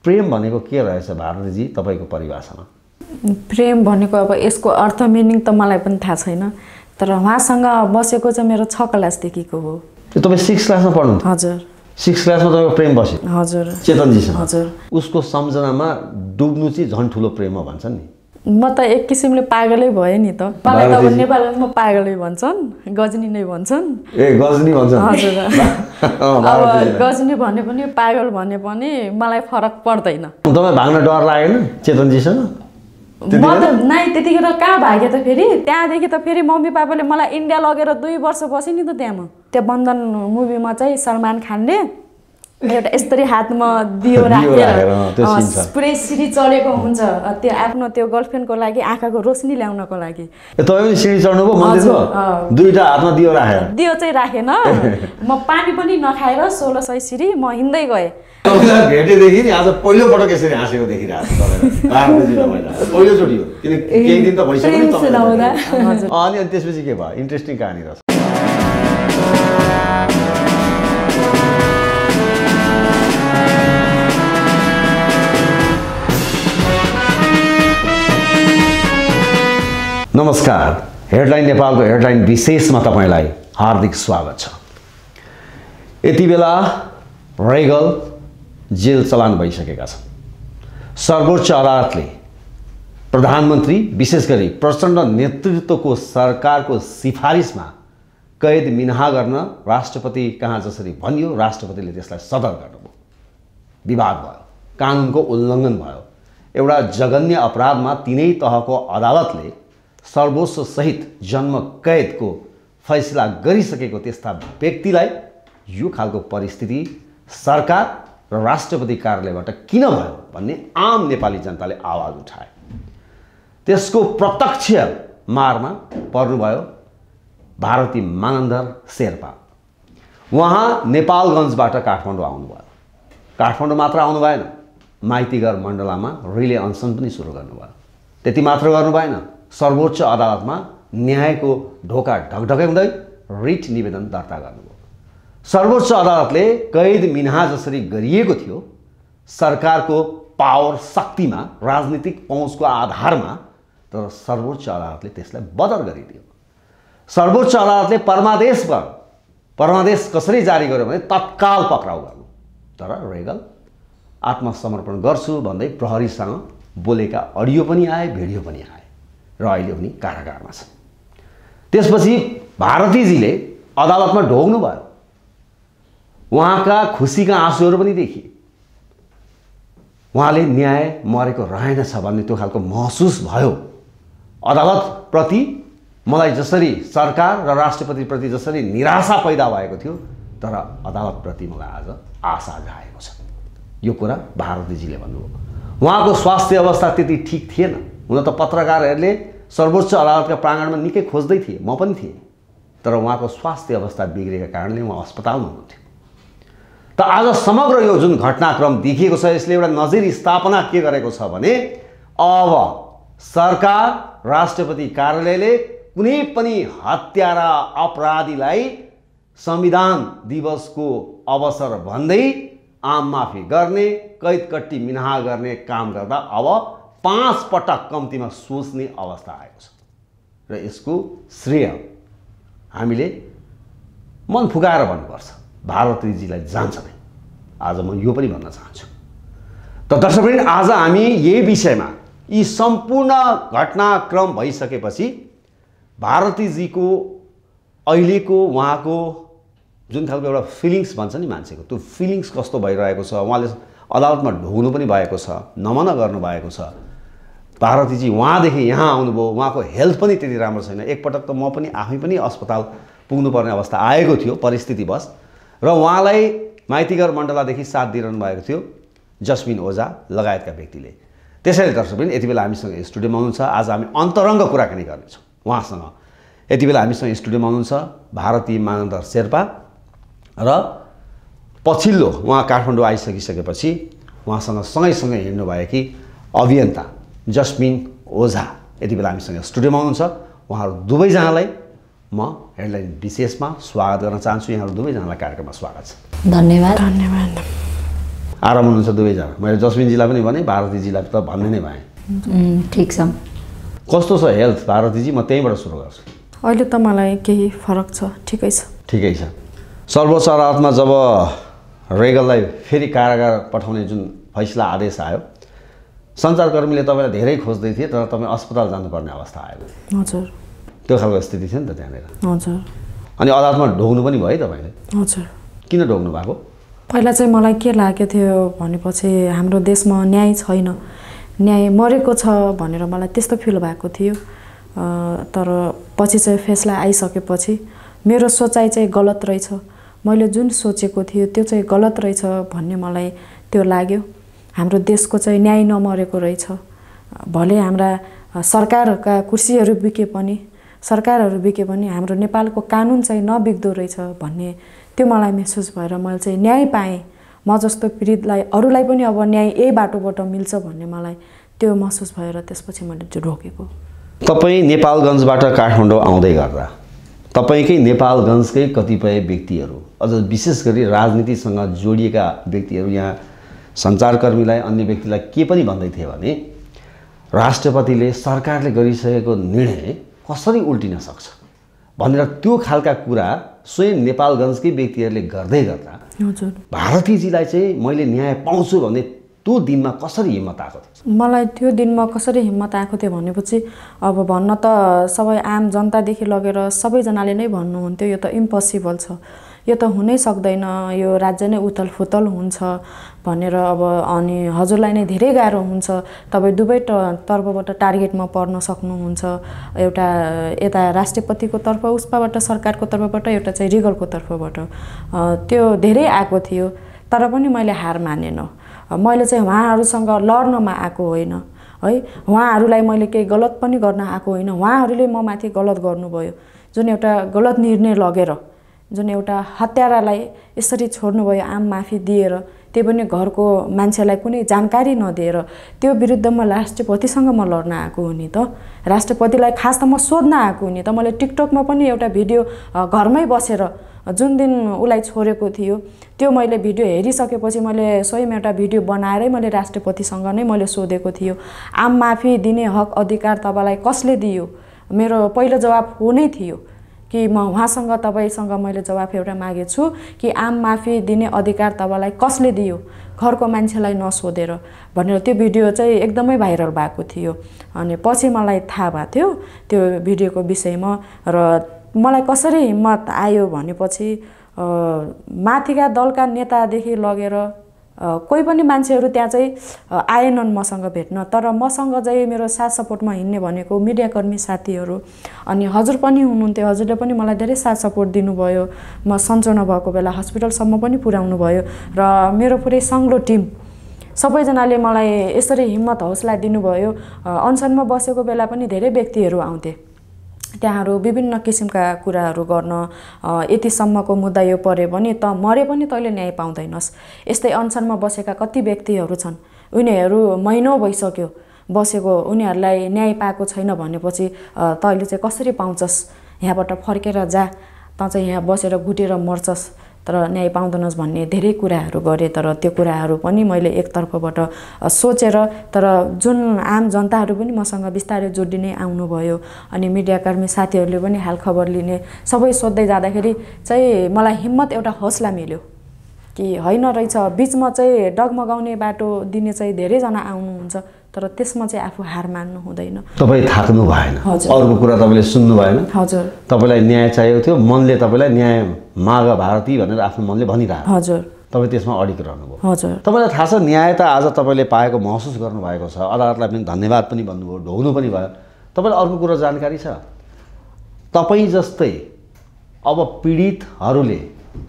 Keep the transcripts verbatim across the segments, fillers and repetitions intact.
प्रेम भनेको के रहेछ भारतीजी तपाईँको परिभाषामा? प्रेम भनेको अब यसको अर्थ मिनिङ त मलाई पनि थाहा छैन, तर उहाँसँग बसेको चाहिँ मेरो छ क्लासदेखिको हो। तपाईँ सिक्स क्लासमा पढ्नु? हजुर। सिक्स क्लासमा तपाईँको प्रेम बस्यो? हजुर। चेतनजीसँग? हजुर। उसको सम्झनामा डुब्नु चाहिँ झन् ठुलो प्रेम हो भन्छन् नि। म त एक किसिमले पागलै भएँ नि त। मलाई त अब नेपालमा पागलै भन्छन्, गजनी नै भन्छन्। ए गजनी भन्छन्? हजुर। अब गजनी भने पनि पागल भने पनि मलाई फरक पर्दैन। तपाईँ भाग्न डर लागेन चेतनजीसँग? म त नै त्यतिखेर कहाँ भागेँ त फेरि, त्यहाँदेखि त फेरि मम्मी पापाले मलाई इन्डिया लगेर दुई वर्ष बसेँ नि त त्यहाँ। म त्यो बन्धन मुभीमा चाहिँ सलमान खानले एउटा यस्तरी हातमा दियो राखेर पुरै सिँढी चढेको हुन्छ त्यो आफ्नो त्यो गर्लफ्रेन्डको लागि आँखाको रोशनी ल्याउनको लागि। तपाईँ पनि सिँढी चढ्नुभयो मन्दिरमा? दुईटा हातमा दियो राखेर? दियो चाहिँ राखेन, म पानी पनि नखाएर सोह्र सय सिँढी म हिँड्दै गएँ। भेटेदेखि नि आज पहिलोपटक यसरी हाँसेको देखिरहेको छ। पहिलोचोटि हो, किन केही दिन त भइसक्यो। अनि अनि त्यसपछि के भयो? इन्ट्रेस्टिङ कहानी रहेछ। नमस्कार, हेडलाइन नेपालको हेडलाइन विशेषमा तपाईँलाई हार्दिक स्वागत छ। यति बेला रेगल जेल चलान भइसकेका छन्। सर्वोच्च अदालतले प्रधानमन्त्री विशेष गरी प्रचण्ड नेतृत्वको सरकारको सिफारिसमा कैद मिनाहा गर्न राष्ट्रपति कहाँ जसरी भनियो, राष्ट्रपतिले त्यसलाई सदर गर्नुभयो। विवाद भयो, कानुनको उल्लङ्घन भयो। एउटा जघन्य अपराधमा तिनै तहको अदालतले सर्वोच्च सहित जन्म कैदको फैसला गरिसकेको त्यस्ता व्यक्तिलाई यो खालको परिस्थिति सरकार र राष्ट्रपति कार्यालयबाट किन भयो भन्ने आम नेपाली जनताले आवाज उठाए। त्यसको प्रत्यक्ष मारमा पर्नुभयो भारती मानन्दर शेर्पा। उहाँ नेपालगञ्जबाट काठमाडौँ आउनुभयो। काठमाडौँ मात्र आउनु भएन, माइतीघर मण्डलामा रिले अनसन पनि सुरु गर्नुभयो। त्यति मात्र गर्नु भएन, सर्वोच्च अदालतमा न्यायको ढोका ढकढकाउँदै रिट निवेदन दर्ता गर्नुभयो। सर्वोच्च अदालतले कैद मिनाहा जसरी गरिएको थियो सरकारको पावर शक्तिमा, राजनीतिक पहुँचको आधारमा, तर सर्वोच्च अदालतले त्यसलाई बदर गरिदियो। सर्वोच्च अदालतले परमादेश गर्यो। परमादेश कसरी जारी गर्यो भने तत्काल पक्राउ गर्नु। तर रेगल आत्मसमर्पण गर्छु भन्दै प्रहरीसँग बोलेका अडियो पनि आए, भिडियो पनि आए र अहिले उनी कारागारमा छन्। त्यसपछि भारतीजीले अदालतमा ढोग्नु भयो। उहाँका खुसीका आँसुहरू पनि देखिए। उहाँले न्याय मरेको रहेनछ भन्ने त्यो खालको महसुस भयो। अदालतप्रति मलाई जसरी सरकार र राष्ट्रपतिप्रति जसरी निराशा पैदा भएको थियो, तर अदालतप्रति मलाई आज आशा जागेको छ। यो कुरा भारतीजीले भन्नुभयो। उहाँको स्वास्थ्य अवस्था त्यति ठिक थिएन। हुन त पत्रकारहरूले सर्वोच्च अदालतका प्राङ्गणमा निकै खोज्दै थिए, म पनि थिएँ, तर उहाँको स्वास्थ्य अवस्था बिग्रेका कारणले उहाँ अस्पतालमा हुनुहुन्थ्यो। त आज समग्र यो जुन घटनाक्रम देखिएको छ यसले एउटा नजिर स्थापना के गरेको छ भने अब सरकार, राष्ट्रपति कार्यालयले कुनै पनि हत्यारा अपराधीलाई संविधान दिवसको अवसर भन्दै आम माफी गर्ने, कैदकट्टी मिनाहा गर्ने काम गर्दा अब पाँच पटक कम्तीमा सोच्ने अवस्था आएको छ र यसको श्रेय हामीले मन फुकाएर भन्नुपर्छ, भारतीजीलाई जान्छ नै। आज म यो पनि भन्न चाहन्छु। त दर्शकवृन्द, आज हामी यही विषयमा यी सम्पूर्ण घटनाक्रम भइसकेपछि भारतीजीको अहिलेको उहाँको जुन खालको एउटा फिलिङ्स भन्छ नि मान्छेको, त्यो फिलिङ्स कस्तो भइरहेको छ। उहाँले अदालतमा ढोग्नु पनि भएको छ, नमन गर्नुभएको छ। भारतीजी वहाँदेखि यहाँ आउनुभयो, उहाँको हेल्थ पनि त्यति राम्रो छैन। एकपटक त म पनि आफै पनि अस्पताल पुग्नुपर्ने अवस्था आएको थियो परिस्थितिवश, र उहाँलाई माइतीघर मण्डलादेखि साथ दिइरहनु भएको थियो जस्मिन ओझा लगायतका व्यक्तिले। त्यसैले दर्शकवृन्द, यति बेला हामीसँग स्टुडियोमा हुनुहुन्छ। आज हामी अन्तरङ्ग कुराकानी गर्नेछौँ उहाँसँग। यति बेला हामीसँग स्टुडियोमा हुनुहुन्छ भारती मानन्दर शेर्पा र पछिल्लो उहाँ काठमाडौँ आइसकिसकेपछि उहाँसँग सँगैसँगै हिँड्नुभएकी अभियन्ता जस्मिन ओझा यति बेला हामीसँग स्टुडियोमा हुनुहुन्छ। उहाँहरू दुवैजनालाई म हेडलाइन विशेषमा स्वागत गर्न चाहन्छु। यहाँहरू दुवैजनालाई कार्यक्रममा स्वागत छ। धन्यवाद। धन्यवाद। आराम हुनुहुन्छ दुवैजना। मैले जस्मिनजीलाई पनि भने, भारतीजीलाई त भन्ने नै भएँ। ठिक छ। कस्तो छ हेल्थ भारतीजी? म त्यहीँबाट सुरु गर्छु। अहिले त मलाई केही फरक छ, ठिकै छ। ठिकै छ। सर्वोच्च अदालतमा जब रेगललाई फेरि कारागार पठाउने जुन फैसला आदेश आयो, सञ्चारकर्मीले तपाईँलाई धेरै खोज्दै थिए, तर तपाईँ अस्पताल जानुपर्ने अवस्था आयो। हजुर। त्यो खालको स्थिति थियो नि त त्यहाँनिर। हजुर। अनि अदालतमा ढोग्नु पनि भयो तपाईँले? हजुर। किन ढोग्नु भएको? पहिला चाहिँ मलाई के लागेको थियो भनेपछि हाम्रो देशमा न्याय छैन, न्याय मरेको छ भनेर मलाई त्यस्तो फिल भएको थियो। तर पछि चाहिँ फैसला आइसकेपछि मेरो सोचाइ चाहिँ गलत रहेछ, मैले जुन सोचेको थियो त्यो चाहिँ गलत रहेछ भन्ने मलाई त्यो लाग्यो। हाम्रो देशको चाहिँ न्याय नमरेको रहेछ। भले हाम्रा सरकारका कुर्सीहरू बिके पनि, सरकारहरू बिके पनि हाम्रो नेपालको कानुन चाहिँ नबिग्दो रहेछ भन्ने त्यो मलाई महसुस भएर मैले चाहिँ न्याय पाएँ। म जस्तो पीडितलाई अरूलाई पनि अब न्याय यही बाटोबाट मिल्छ भन्ने मलाई त्यो महसुस भएर त्यसपछि मैले त्यो रोकेको। तपाईँ नेपालगञ्जबाट काठमाडौँ आउँदै गर्दा तपाईँकै नेपालगञ्जकै कतिपय व्यक्तिहरू, अझ विशेष गरी राजनीतिसँग जोडिएका व्यक्तिहरू यहाँ सञ्चारकर्मीलाई, अन्य व्यक्तिलाई के पनि भन्दै थिए भने राष्ट्रपतिले सरकारले गरिसकेको निर्णय कसरी उल्टिन सक्छ भनेर त्यो खालका कुरा स्वयं नेपालगञ्जकै व्यक्तिहरूले गर्दै गर्दा हजुर भारतीजीलाई चाहिँ मैले न्याय पाउँछु भन्ने त्यो दिनमा कसरी हिम्मत आएको थियो? मलाई त्यो दिनमा कसरी हिम्मत आएको थियो भनेपछि अब भन्न त सबै आम जनतादेखि लगेर सबैजनाले नै भन्नुहुन्थ्यो यो त इम्पोसिबल छ, यो त हुनै सक्दैन, यो राज्य नै उथल फुतल हुन्छ भनेर। अब अनि हजुरलाई नै धेरै गाह्रो हुन्छ, तपाईँ दुवै तर्फबाट टार्गेटमा पर्न सक्नुहुन्छ, एउटा यता राष्ट्रपतिको तर्फ उसबाट सरकारको तर्फबाट, एउटा चाहिँ रिगलको तर्फबाट। त्यो धेरै आएको थियो तर पनि मैले हार मानेन। मैले चाहिँ उहाँहरूसँग लड्नमा आएको होइन है, उहाँहरूलाई मैले केही गलत पनि गर्न आएको होइन, उहाँहरूले म माथि गलत गर्नुभयो। जुन एउटा गलत निर्णय लगेर, जुन एउटा हत्यारालाई यसरी छोड्नुभयो आम माफी दिएर, त्यो पनि घरको मान्छेलाई कुनै जानकारी नदिएर, त्यो विरुद्धमा राष्ट्रपतिसँग म लड्न आएको हो नि त। राष्ट्रपतिलाई खास त म सोध्न आएको हो नि त। मैले टिकटकमा पनि एउटा भिडियो घरमै बसेर जुन दिन उसलाई छोडेको थियो त्यो मैले भिडियो हेरिसकेपछि मैले स्वयं एउटा भिडियो बनाएरै मैले राष्ट्रपतिसँग नै मैले सोधेको थियो, आम माफी दिने हक अधिकार तपाईँलाई कसले दियो? मेरो पहिलो जवाब हो नै थियो कि म उहाँसँग तपाईँसँग मैले जवाफ एउटा मागेको छु कि आम माफी दिने अधिकार तपाईँलाई कसले दियो, घरको मान्छेलाई नसोधेर भनेर। त्यो भिडियो चाहिँ एकदमै भाइरल भएको थियो। अनि पछि मलाई थाहा भएको थियो त्यो भिडियोको विषयमा। र मलाई कसरी हिम्मत आयो भनेपछि माथिका दलका नेतादेखि लगेर कोही पनि मान्छेहरू त्यहाँ चाहिँ आएनन् मसँग भेट्न, तर मसँग चाहिँ मेरो साथ सपोर्टमा हिँड्ने भनेको मिडियाकर्मी साथीहरू। अनि हजुर पनि हुनुहुन्थ्यो, हजुरले पनि मलाई धेरै साथ सपोर्ट दिनुभयो। म सन्चो नभएको बेला हस्पिटलसम्म पनि पुर्याउनु भयो र मेरो पुरै सङ्ग्लो टिम सबैजनाले मलाई यसरी हिम्मत हौसला दिनुभयो। अनसनमा बसेको बेला पनि धेरै व्यक्तिहरू आउँथे त्यहाँहरू विभिन्न किसिमका कुराहरू गर्न, यतिसम्मको मुद्दा यो पऱ्यो भने त मरे पनि तैँले न्याय पाउँदैनस्। यस्तै अनसनमा बसेका कति व्यक्तिहरू छन्, उनीहरू महिनौ भइसक्यो बसेको, उनीहरूलाई न्याय पाएको छैन भनेपछि तैँले चाहिँ कसरी पाउँछस्? यहाँबाट फर्केर जा, त चाहिँ यहाँ बसेर घुटेर मर्छस्, तर न्याय पाउँदैनस् भन्ने धेरै कुराहरू गरेँ। तर त्यो कुराहरू पनि मैले एकतर्फबाट सोचेर, तर जुन आम जनताहरू पनि मसँग बिस्तारै जोडिने आउनुभयो। अनि मिडियाकर्मी साथीहरूले पनि हालखबर लिने, सबै सोध्दै जाँदाखेरि चाहिँ मलाई हिम्मत एउटा हौसला मिल्यो कि होइन रहेछ, बिचमा चाहिँ डगमगाउने बाटो दिने चाहिँ धेरैजना आउनुहुन्छ, तर त्यसमा चाहिँ आफू हार मान्नु हुँदैन। तपाईँ थाक्नु भएन, हजुर अरूको कुरा तपाईँले सुन्नु भएन। हजुर तपाईँलाई न्याय चाहिएको थियो, मनले तपाईँलाई न्याय माग भारती भनेर आफ्नो मनले भनिरहेको, हजुर तपाईँ त्यसमा अडिक रहनुभयो। हजुर तपाईँलाई थाहा छ न्याय त आज तपाईँले पाएको महसुस गर्नुभएको छ, अदालतलाई पनि धन्यवाद पनि भन्नुभयो, ढोग्नु पनि भयो। तपाईँलाई अर्को कुरा जानकारी छ, तपाईँ जस्तै अब पीडितहरूले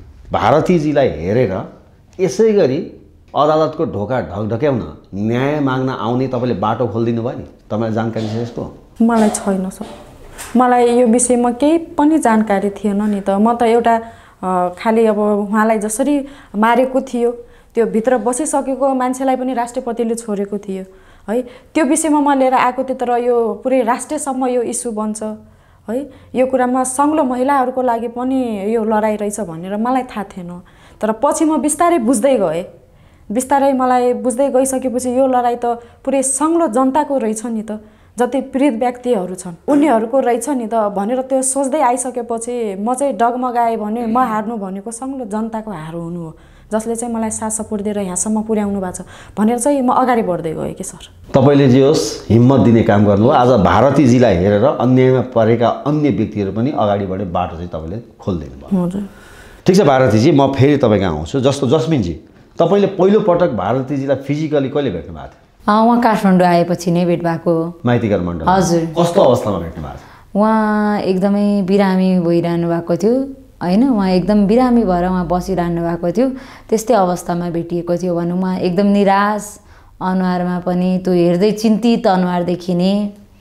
भारतीजीलाई हेरेर यसै गरी अदालतको ढोका ढकढक्याउन, न्याय माग्न आउने तपाईँले बाटो खोलिदिनु भयो नि। तपाईँलाई जानकारी छ यसको? मलाई छैन सर, मलाई यो विषयमा केही पनि जानकारी थिएन नि त। म त एउटा खालि अब उहाँलाई जसरी मारेको थियो त्यो भित्र बसिसकेको मान्छेलाई पनि राष्ट्रपतिले छोडेको थियो है, त्यो विषयमा म लिएर आएको थिएँ। तर यो पुरै राष्ट्रसम्म यो इस्यु बन्छ है, यो कुरामा सङ्ग्लो महिलाहरूको लागि पनि यो लडाइँ रहेछ भनेर मलाई थाहा थिएन। तर पछि म बिस्तारै बुझ्दै गएँ बिस्तारै मलाई बुझ्दै गइसकेपछि यो लडाइँ त पुरै सङ्लो जनताको रहेछ नि त, जति पीडित व्यक्तिहरू छन् उनीहरूको रहेछ नि त भनेर त्यो सोच्दै आइसकेपछि म चाहिँ डगमगाएँ भने म हार्नु भनेको सङ्लो जनताको हार हुनु हो, जसले चाहिँ मलाई साथ सपोर्ट दिएर यहाँसम्म पुर्याउनु भएको छ भनेर चाहिँ म अगाडि बढ्दै गएँ कि सर। तपाईँले जे होस् हिम्मत दिने काम गर्नुभयो। आज भारतीजीलाई हेरेर अन्यायमा परेका अन्य व्यक्तिहरू पनि अगाडि बढे बाटो चाहिँ तपाईँले खोलिदिनु भयो। हजुर ठिक छ भारतीजी, म फेरि तपाईँ कहाँ आउँछु। जस्तो जस्मिनजी, तपाईँले पहिलोपटक भारतीजीलाई फिजिकली कहिले भेट्नु भएको थियो? उहाँ काठमाडौँ आएपछि नै भेट भएको हो। माइतीघर मण्डल? हजुर। कस्तो अवस्थामा भेट्नु भएको थियो? उहाँ एकदमै बिरामी भइरहनु भएको थियो होइन, उहाँ एकदम बिरामी भएर उहाँ बसिरहनु भएको थियो। त्यस्तै अवस्थामा भेटिएको थियो भनौँ। उहाँ एकदम निराश अनुहारमा पनि त्यो हेर्दै चिन्तित अनुहार देखिने,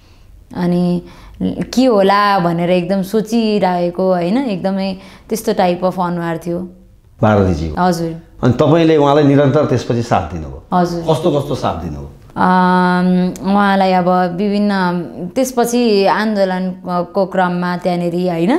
अनि के होला भनेर एकदम सोचिरहेको होइन, एकदमै त्यस्तो टाइप अफ अनुहार थियो भारतीजी। हजुर। अनि तपाईँले उहाँलाई निरन्तर त्यसपछि साथ दिनुभयो? हजुर। कस्तो कस्तो साथ दिनुभयो? उहाँलाई अब विभिन्न त्यसपछि आन्दोलनको क्रममा त्यहाँनिर होइन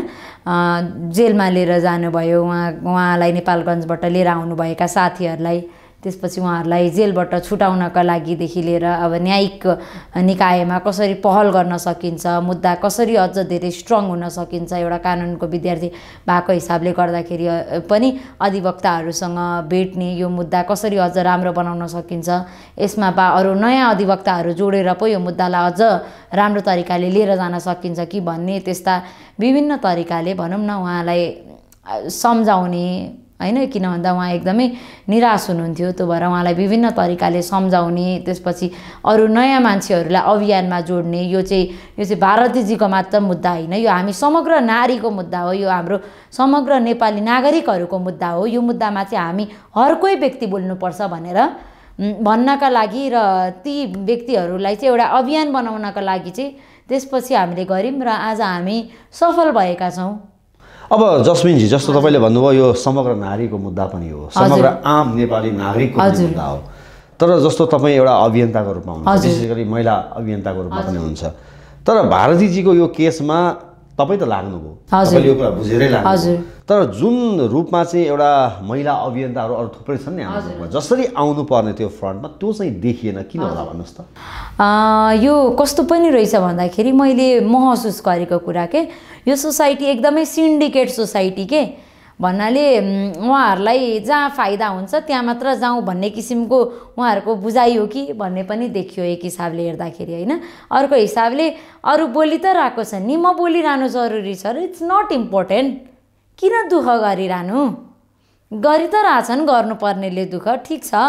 जेलमा लिएर जानुभयो। उहाँ उहाँलाई नेपालगञ्जबाट लिएर आउनुभएका साथीहरूलाई त्यसपछि उहाँहरूलाई जेलबाट छुटाउनका लागिदेखि लिएर अब न्यायिक निकायमा कसरी पहल गर्न सकिन्छ, मुद्दा कसरी अझ धेरै स्ट्रङ हुन सकिन्छ, एउटा कानुनको विद्यार्थी भएको हिसाबले गर्दाखेरि पनि अधिवक्ताहरूसँग भेट्ने, यो मुद्दा कसरी अझ राम्रो बनाउन सकिन्छ, यसमा बा अरू नयाँ अधिवक्ताहरू जोडेर पो यो मुद्दालाई अझ राम्रो तरिकाले लिएर जान सकिन्छ कि भन्ने त्यस्ता विभिन्न तरिकाले भनौँ न उहाँलाई सम्झाउने होइन। किन भन्दा उहाँ एकदमै निराश हुनुहुन्थ्यो, त्यो भएर उहाँलाई विभिन्न तरिकाले सम्झाउने, त्यसपछि अरू नयाँ मान्छेहरूलाई अभियानमा जोड्ने। यो चाहिँ यो चाहिँ भारतीजीको मात्र मुद्दा होइन, यो हामी समग्र नारीको मुद्दा हो, यो हाम्रो समग्र नेपाली नागरिकहरूको मुद्दा हो। यो मुद्दामा चाहिँ हामी हर कोही व्यक्ति बोल्नुपर्छ भनेर भन्नका लागि र ती व्यक्तिहरूलाई चाहिँ एउटा अभियान बनाउनका लागि चाहिँ त्यसपछि हामीले गऱ्यौँ र आज हामी सफल भएका छौँ। अब जस्मिनजी, जस्तो तपाईँले भन्नुभयो यो समग्र नारीको मुद्दा पनि हो, समग्र आम नेपाली नागरिकको मुद्दा हो, तर जस्तो तपाईँ एउटा अभियन्ताको रूपमा हुनुहुन्छ, विशेष गरी महिला अभियन्ताको रूपमा पनि हुन्छ, तर भारतीजीको यो केसमा तपाईँ त लाग्नुभयो, तपाईँले यो कुरा बुझेरै लाग्नुभयो, तर जुन रूपमा चाहिँ एउटा महिला अभियन्ताहरू अरू थुप्रै छन् नि हाम्रो रूपमा, जसरी आउनु पर्ने त्यो फ्रन्टमा त्यो चाहिँ देखिएन, किन होला भन्नुहोस् त? यो कस्तो पनि रहेछ भन्दाखेरि मैले महसुस गरेको कुरा के, यो सोसाइटी एकदमै सिन्डिकेट सोसाइटी के भन्नाले उहाँहरूलाई जहाँ फाइदा हुन्छ त्यहाँ मात्र जाउँ भन्ने किसिमको उहाँहरूको बुझाइ हो कि भन्ने पनि देखियो एक हिसाबले हेर्दाखेरि होइन। अर्को हिसाबले अरू बोली त रहेको छ नि, म बोलिरहनु जरुरी छ र इट्स नट इम्पोर्टेन्ट, किन दुःख गरिरहनु, गरि त रहेछन् गर्नुपर्नेले दुःख, ठिक छ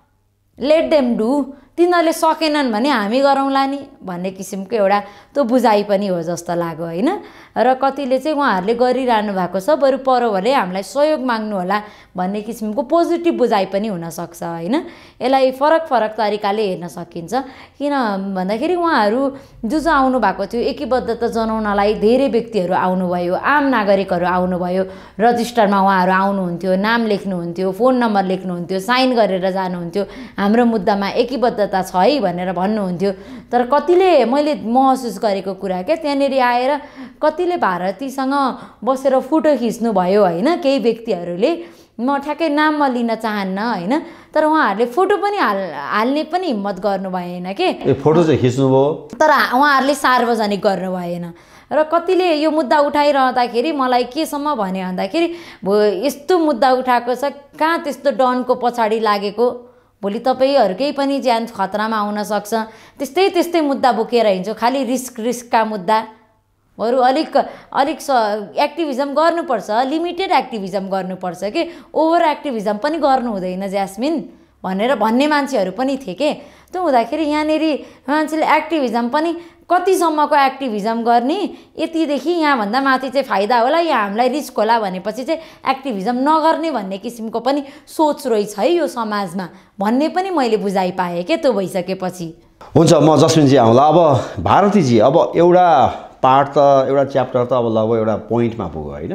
लेट देम डु, तिनीहरूले सकेनन् भने हामी गरौँला नि भन्ने किसिमको एउटा त्यो बुझाइ पनि हो जस्तो लाग्यो होइन। र कतिले चाहिँ उहाँहरूले गरिरहनु भएको छ, बरु परो भने हामीलाई सहयोग माग्नु होला भन्ने किसिमको पोजिटिभ बुझाइ पनि हुनसक्छ होइन। यसलाई फरक फरक तरिकाले हेर्न सकिन्छ, किन भन्दाखेरि उहाँहरू जो जो आउनु भएको थियो एकीबद्धता जनाउनलाई धेरै व्यक्तिहरू आउनुभयो, आम नागरिकहरू आउनुभयो, रजिस्टरमा उहाँहरू आउनुहुन्थ्यो, नाम लेख्नुहुन्थ्यो, फोन नम्बर लेख्नुहुन्थ्यो, साइन गरेर जानुहुन्थ्यो, हाम्रो मुद्दामा एकीबद्धता छ है भनेर भन्नुहुन्थ्यो। तर कतिले मैले महसुस गरेको कुरा क्या, त्यहाँनिर आएर कतिले भारतीसँग बसेर फोटो खिच्नुभयो होइन, केही व्यक्तिहरूले, म ठ्याक्कै नाम म लिन चाहन्न होइन, तर उहाँहरूले फोटो पनि हाल हाल्ने पनि हिम्मत गर्नु भएन के, फोटो चाहिँ खिच्नुभयो तर उहाँहरूले सार्वजनिक गर्नु भएन। र कतिले यो मुद्दा उठाइरहँदाखेरि मलाई केसम्म भने भन्दाखेरि भो यस्तो मुद्दा उठाएको छ, कहाँ त्यस्तो डनको पछाडि लागेको, भोलि तपाईँहरूकै पनि ज्यान खतरामा आउन सक्छ, त्यस्तै त्यस्तै मुद्दा बोकेर हिँड्छौँ, खालि रिस्क रिस्कका मुद्दा, बरु अलिक अलिक स एक्टिभिजम गर्नुपर्छ, लिमिटेड एक्टिभिजम गर्नुपर्छ कि ओभर एक्टिभिजम पनि गर्नु हुँदैन ज्यास्मिन भनेर भन्ने मान्छेहरू पनि थिए के। त्यो हुँदाखेरि यहाँनिर मान्छेले एक्टिभिजम पनि कतिसम्मको एक्टिभिजम गर्ने, यतिदेखि यहाँभन्दा माथि चाहिँ फाइदा होला या हामीलाई रिस्क होला भनेपछि चाहिँ एक्टिभिजम नगर्ने भन्ने किसिमको पनि सोच रहेछ है यो समाजमा भन्ने पनि मैले बुझाइ पाएँ के त्यो भइसकेपछि। हुन्छ, म जस्मिनजी आउँला। अब भारतीजी, अब एउटा पार्ट त एउटा च्याप्टर त अब लगभग एउटा पोइन्टमा पुग्यो होइन।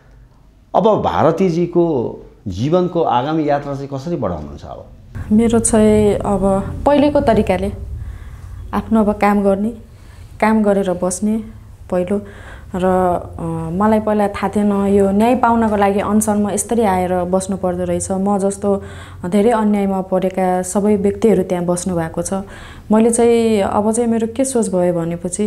अब भारतीजीको जीवनको आगामी यात्रा चाहिँ कसरी बढाउनुहुन्छ? अब मेरो चाहिँ अब पहिलेको तरिकाले आफ्नो अब काम गर्ने, काम गरेर बस्ने पहिलो, र मलाई पहिला थाहा थिएन यो न्याय पाउनको लागि अनसनमा यसरी आएर बस्नु पर्दो रहेछ। म जस्तो धेरै अन्यायमा परेका सबै व्यक्तिहरू त्यहाँ बस्नु भएको छ। मैले चाहिँ अब चाहिँ मेरो के सोच भयो भनेपछि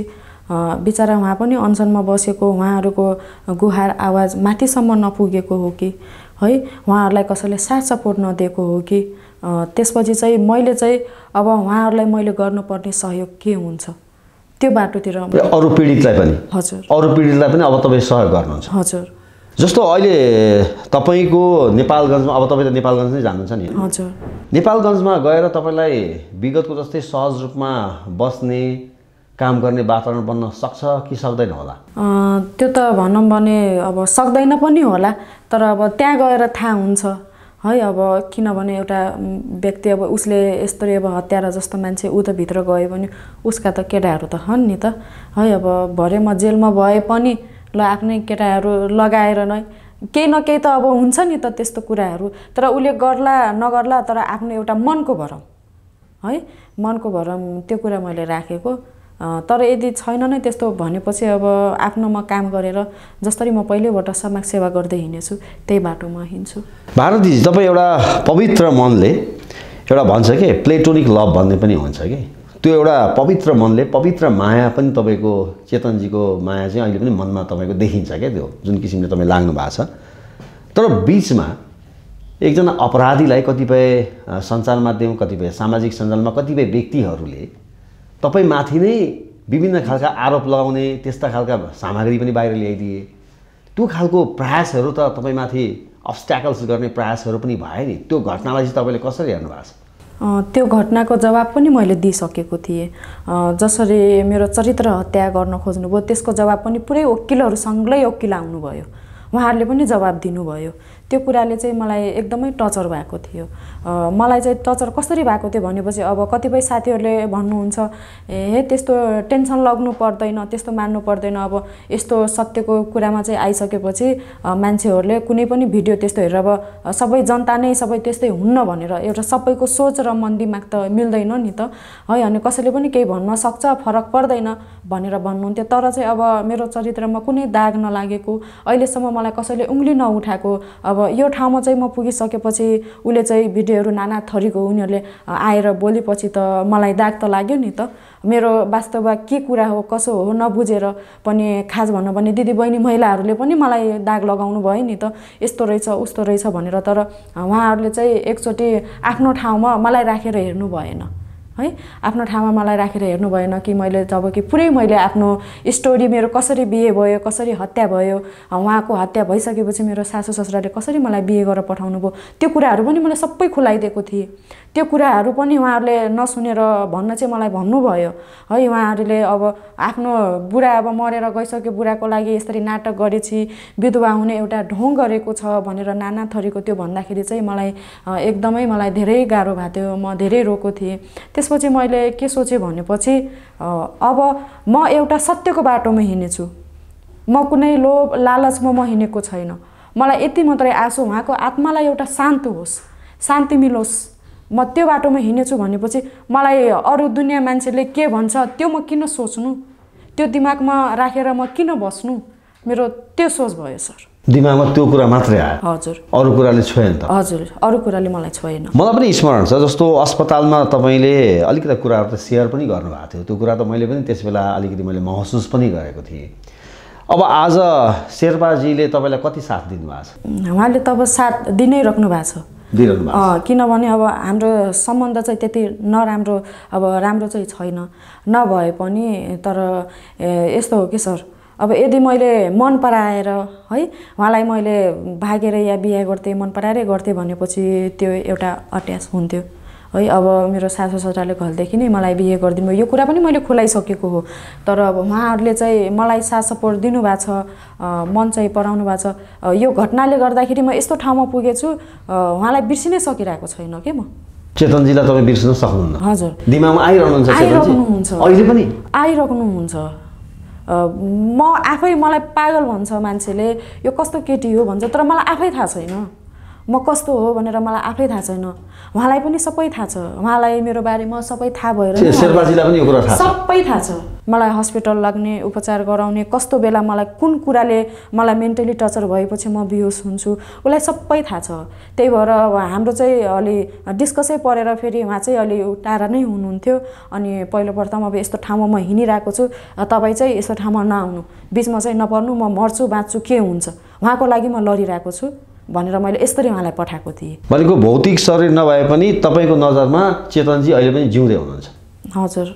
बिचरा उहाँ पनि अनसनमा बसेको, उहाँहरूको गुहार आवाज माथिसम्म नपुगेको हो कि है, उहाँहरूलाई कसैले साथ सपोर्ट नदिएको हो कि, त्यसपछि चाहिँ मैले चाहिँ अब उहाँहरूलाई मैले गर्नुपर्ने सहयोग के हुन्छ त्यो बाटोतिर अरू पीडितलाई पनि हजुर अरू पीडितलाई पनि अब तपाईँ सहयोग गर्नुहुन्छ। हजुर जस्तो अहिले तपाईँको नेपालगञ्जमा, अब तपाईँ त नेपालगञ्ज नै जानुहुन्छ नि, हजुर नेपालगञ्जमा गएर तपाईँलाई विगतको जस्तै सहज रूपमा बस्ने काम गर्ने वातावरण बन्न सक्छ कि सक्दैन होला? त्यो त भनौँ भने अब सक्दैन पनि होला, तर अब त्यहाँ गएर थाहा हुन्छ है। अब किनभने एउटा व्यक्ति अब उसले यस्तो अब हत्यारा जस्तो मान्छे ऊ त भित्र गयो भने उसका त केटाहरू त हन् नि त है। अब भरे म जेलमा भए पनि ल आफ्नै केटाहरू लगाएर नै केही न केही त अब हुन्छ नि त त्यस्तो कुराहरू, तर उसले गर्ला नगर्ला तर आफ्नो एउटा मनको भरम है, मनको भरम त्यो कुरा मैले राखेको। तर यदि छैन नै त्यस्तो भनेपछि अब आफ्नोमा काम गरेर जसरी म पहिल्यैबाट समाजसेवा गर्दै हिँडेछु त्यही बाटोमा हिँड्छु। भारतीजी, तपाईँ एउटा पवित्र मनले एउटा भन्छ कि प्लेटोनिक लभ भन्ने पनि हुन्छ कि, त्यो एउटा पवित्र मनले पवित्र माया पनि तपाईँको चेतनजीको माया चाहिँ अहिले पनि मनमा तपाईँको देखिन्छ क्या, त्यो जुन किसिमले तपाईँ लाग्नु भएको छ। तर बिचमा एकजना अपराधीलाई कतिपय सञ्चार माध्यम, कतिपय सामाजिक सञ्जालमा कतिपय व्यक्तिहरूले तपाईँमाथि नै विभिन्न खालका आरोप लगाउने त्यस्ता खालका सामग्री पनि बाहिर ल्याइदिए। त्यो खालको प्रयासहरू त तपाईँमाथि अब्स्ट्याकल्स गर्ने प्रयासहरू पनि भयो नि, त्यो घटनालाई चाहिँ तपाईँले कसरी हेर्नु भएको छ? त्यो घटनाको जवाब पनि मैले दिइसकेको थिएँ। जसरी मेरो चरित्र हत्या गर्न खोज्नुभयो त्यसको जवाब पनि पुरै वकिलहरूसँगै वकिल आउनुभयो, उहाँहरूले पनि जवाब दिनुभयो। त्यो कुराले चाहिँ मलाई एकदमै टचर भएको थियो। मलाई चाहिँ टचर कसरी भएको थियो भनेपछि अब कतिपय साथीहरूले भन्नुहुन्छ ए त्यस्तो टेन्सन लाग्नु पर्दैन, त्यस्तो मान्नु पर्दैन, अब यस्तो सत्यको कुरामा चाहिँ आइसकेपछि मान्छेहरूले कुनै पनि भिडियो त्यस्तो हेरेर अब सबै जनता नै सबै त्यस्तै हुन्न भनेर एउटा सबैको सोच र मन दिमाग त मिल्दैन नि त है, अनि कसैले पनि केही भन्न सक्छ, फरक पर्दैन भनेर भन्नुहुन्थ्यो। तर चाहिँ अब मेरो चरित्रमा कुनै दाग नलागेको, अहिलेसम्म मलाई कसैले उङ्ली नउठाएको, अब यो ठाउँमा चाहिँ म पुगिसकेपछि उसले चाहिँ भिडियोहरू नाना थरीको उनीहरूले आएर बोलेपछि त मलाई दाग त लाग्यो नि त। मेरो वास्तवमा के कुरा हो कसो हो नबुझेर पनि खास भन्नु भने दिदीबहिनी महिलाहरूले पनि मलाई दाग लगाउनु भयो नि त, यस्तो रहेछ उस्तो रहेछ भनेर। तर उहाँहरूले चाहिँ एकचोटि आफ्नो ठाउँमा मलाई राखेर हेर्नु भएन है, आफ्नो ठाउँमा मलाई राखेर हेर्नु भएन कि मैले जब कि पुरै मैले आफ्नो स्टोरी मेरो कसरी बिहे भयो, कसरी हत्या भयो, उहाँको हत्या भइसकेपछि मेरो सासू ससुराले कसरी मलाई बिहे गरेर पठाउनु भयो, त्यो कुराहरू पनि मैले सबै खुलाइदिएको थिएँ। त्यो कुराहरू पनि उहाँहरूले नसुनेर भन्न चाहिँ मलाई भन्नुभयो है। उहाँहरूले अब आफ्नो बुढा अब मरेर गइसक्यो, बुढाको लागि यसरी नाटक गरेपछि विधवा हुने एउटा ढोङ गरेको छ भनेर नाना थरीको त्यो भन्दाखेरि चाहिँ मलाई एकदमै मलाई धेरै गाह्रो भएको थियो, म धेरै रोएको थिएँ। त्यसपछि मैले के सोचेँ भनेपछि अब म एउटा सत्यको बाटोमा हिँडेछु, म कुनै लोभ लालचमा म हिँडेको छैन। मलाई यति मात्रै आशा उहाँको आत्मालाई एउटा शान्ति होस्, शान्ति मिलोस्, म त्यो बाटोमा हिँडेछु भनेपछि मलाई अरू दुनियाँ मान्छेले के भन्छ त्यो म किन सोच्नु, त्यो दिमागमा राखेर म किन बस्नु, मेरो त्यो सोच भयो सर। दिमागमा त्यो कुरा मात्रै आयो? हजुर। अरू कुराले छोएन त? हजुर, अरू कुराले मलाई छोएन। मलाई पनि स्मरण छ, जस्तो अस्पतालमा तपाईँले अलिकति कुराहरू त सेयर पनि गर्नुभएको थियो, त्यो कुरा त मैले पनि त्यस बेला अलिकति मैले महसुस पनि गरेको थिएँ। अब आज शेर्पाजीले तपाईँलाई कति साथ दिनुभएको छ? उहाँले त अब साथ दिनै राख्नु भएको छ, दिइरहनु भएको छ। किनभने अब हाम्रो सम्बन्ध चाहिँ त्यति नराम्रो अब राम्रो चाहिँ छैन नभए पनि, तर यस्तो हो कि सर अब यदि मैले मन पराएर है उहाँलाई मैले भागेर या बिहे गर्थेँ, मन पराएरै गर्थेँ भनेपछि त्यो एउटा अट्याच हुन्थ्यो है। अब मेरो सासू ससुराले घरदेखि नै मलाई बिहे गरिदिनु भयो, यो कुरा पनि मैले खुलाइसकेको हो। तर अब उहाँहरूले चाहिँ मलाई साथ सपोर्ट दिनुभएको छ, मन चाहिँ पराउनु भएको छ। यो घटनाले गर्दाखेरि म यस्तो ठाउँमा पुगेछु, उहाँलाई बिर्सिनै सकिरहेको छैन के म। चेतनजीलाई तपाईँ बिर्सिन सक्नुहुन्न? हजुर, दिमागमा आइरहनुहुन्छ? आइरहनुहुन्छ अहिले पनि आइरहनुहुन्छ। म आफै मलाई पागल भन्छ मान्छेले, यो कस्तो केटी हो भन्छ, तर मलाई आफै थाहा छैन म कस्तो हो भनेर मलाई आफै थाहा छैन, उहाँलाई पनि सबै थाहा छ, उहाँलाई मेरो बारेमा सबै थाहा भएर शेर्पाजीलाई पनि यो कुरा थाहा छ, सबै थाहा छ। मलाई हस्पिटल लाग्ने, उपचार गराउने, कस्तो बेला मलाई कुन कुराले मलाई मेन्टली टर्चर भएपछि म बेहोस हुन्छु उसलाई सबै थाहा छ। त्यही भएर अब हाम्रो चाहिँ अलि डिस्कसै परेर फेरि उहाँ चाहिँ अलि टाढा नै हुनुहुन्थ्यो। अनि पहिलो प्रथम अब यस्तो ठाउँमा म हिँडिरहेको छु, तपाईँ चाहिँ यस्तो ठाउँमा नआउनु, बिचमा चाहिँ नपर्नु, म मर्छु बाँच्छु के हुन्छ, उहाँको लागि म लडिरहेको छु भनेर मैले यसरी उहाँलाई पठाएको थिएँ। भनेको भौतिक शरीर नभए पनि तपाईँको नजरमा चेतनजी अहिले पनि जिउँदै हुनुहुन्छ? हजुर,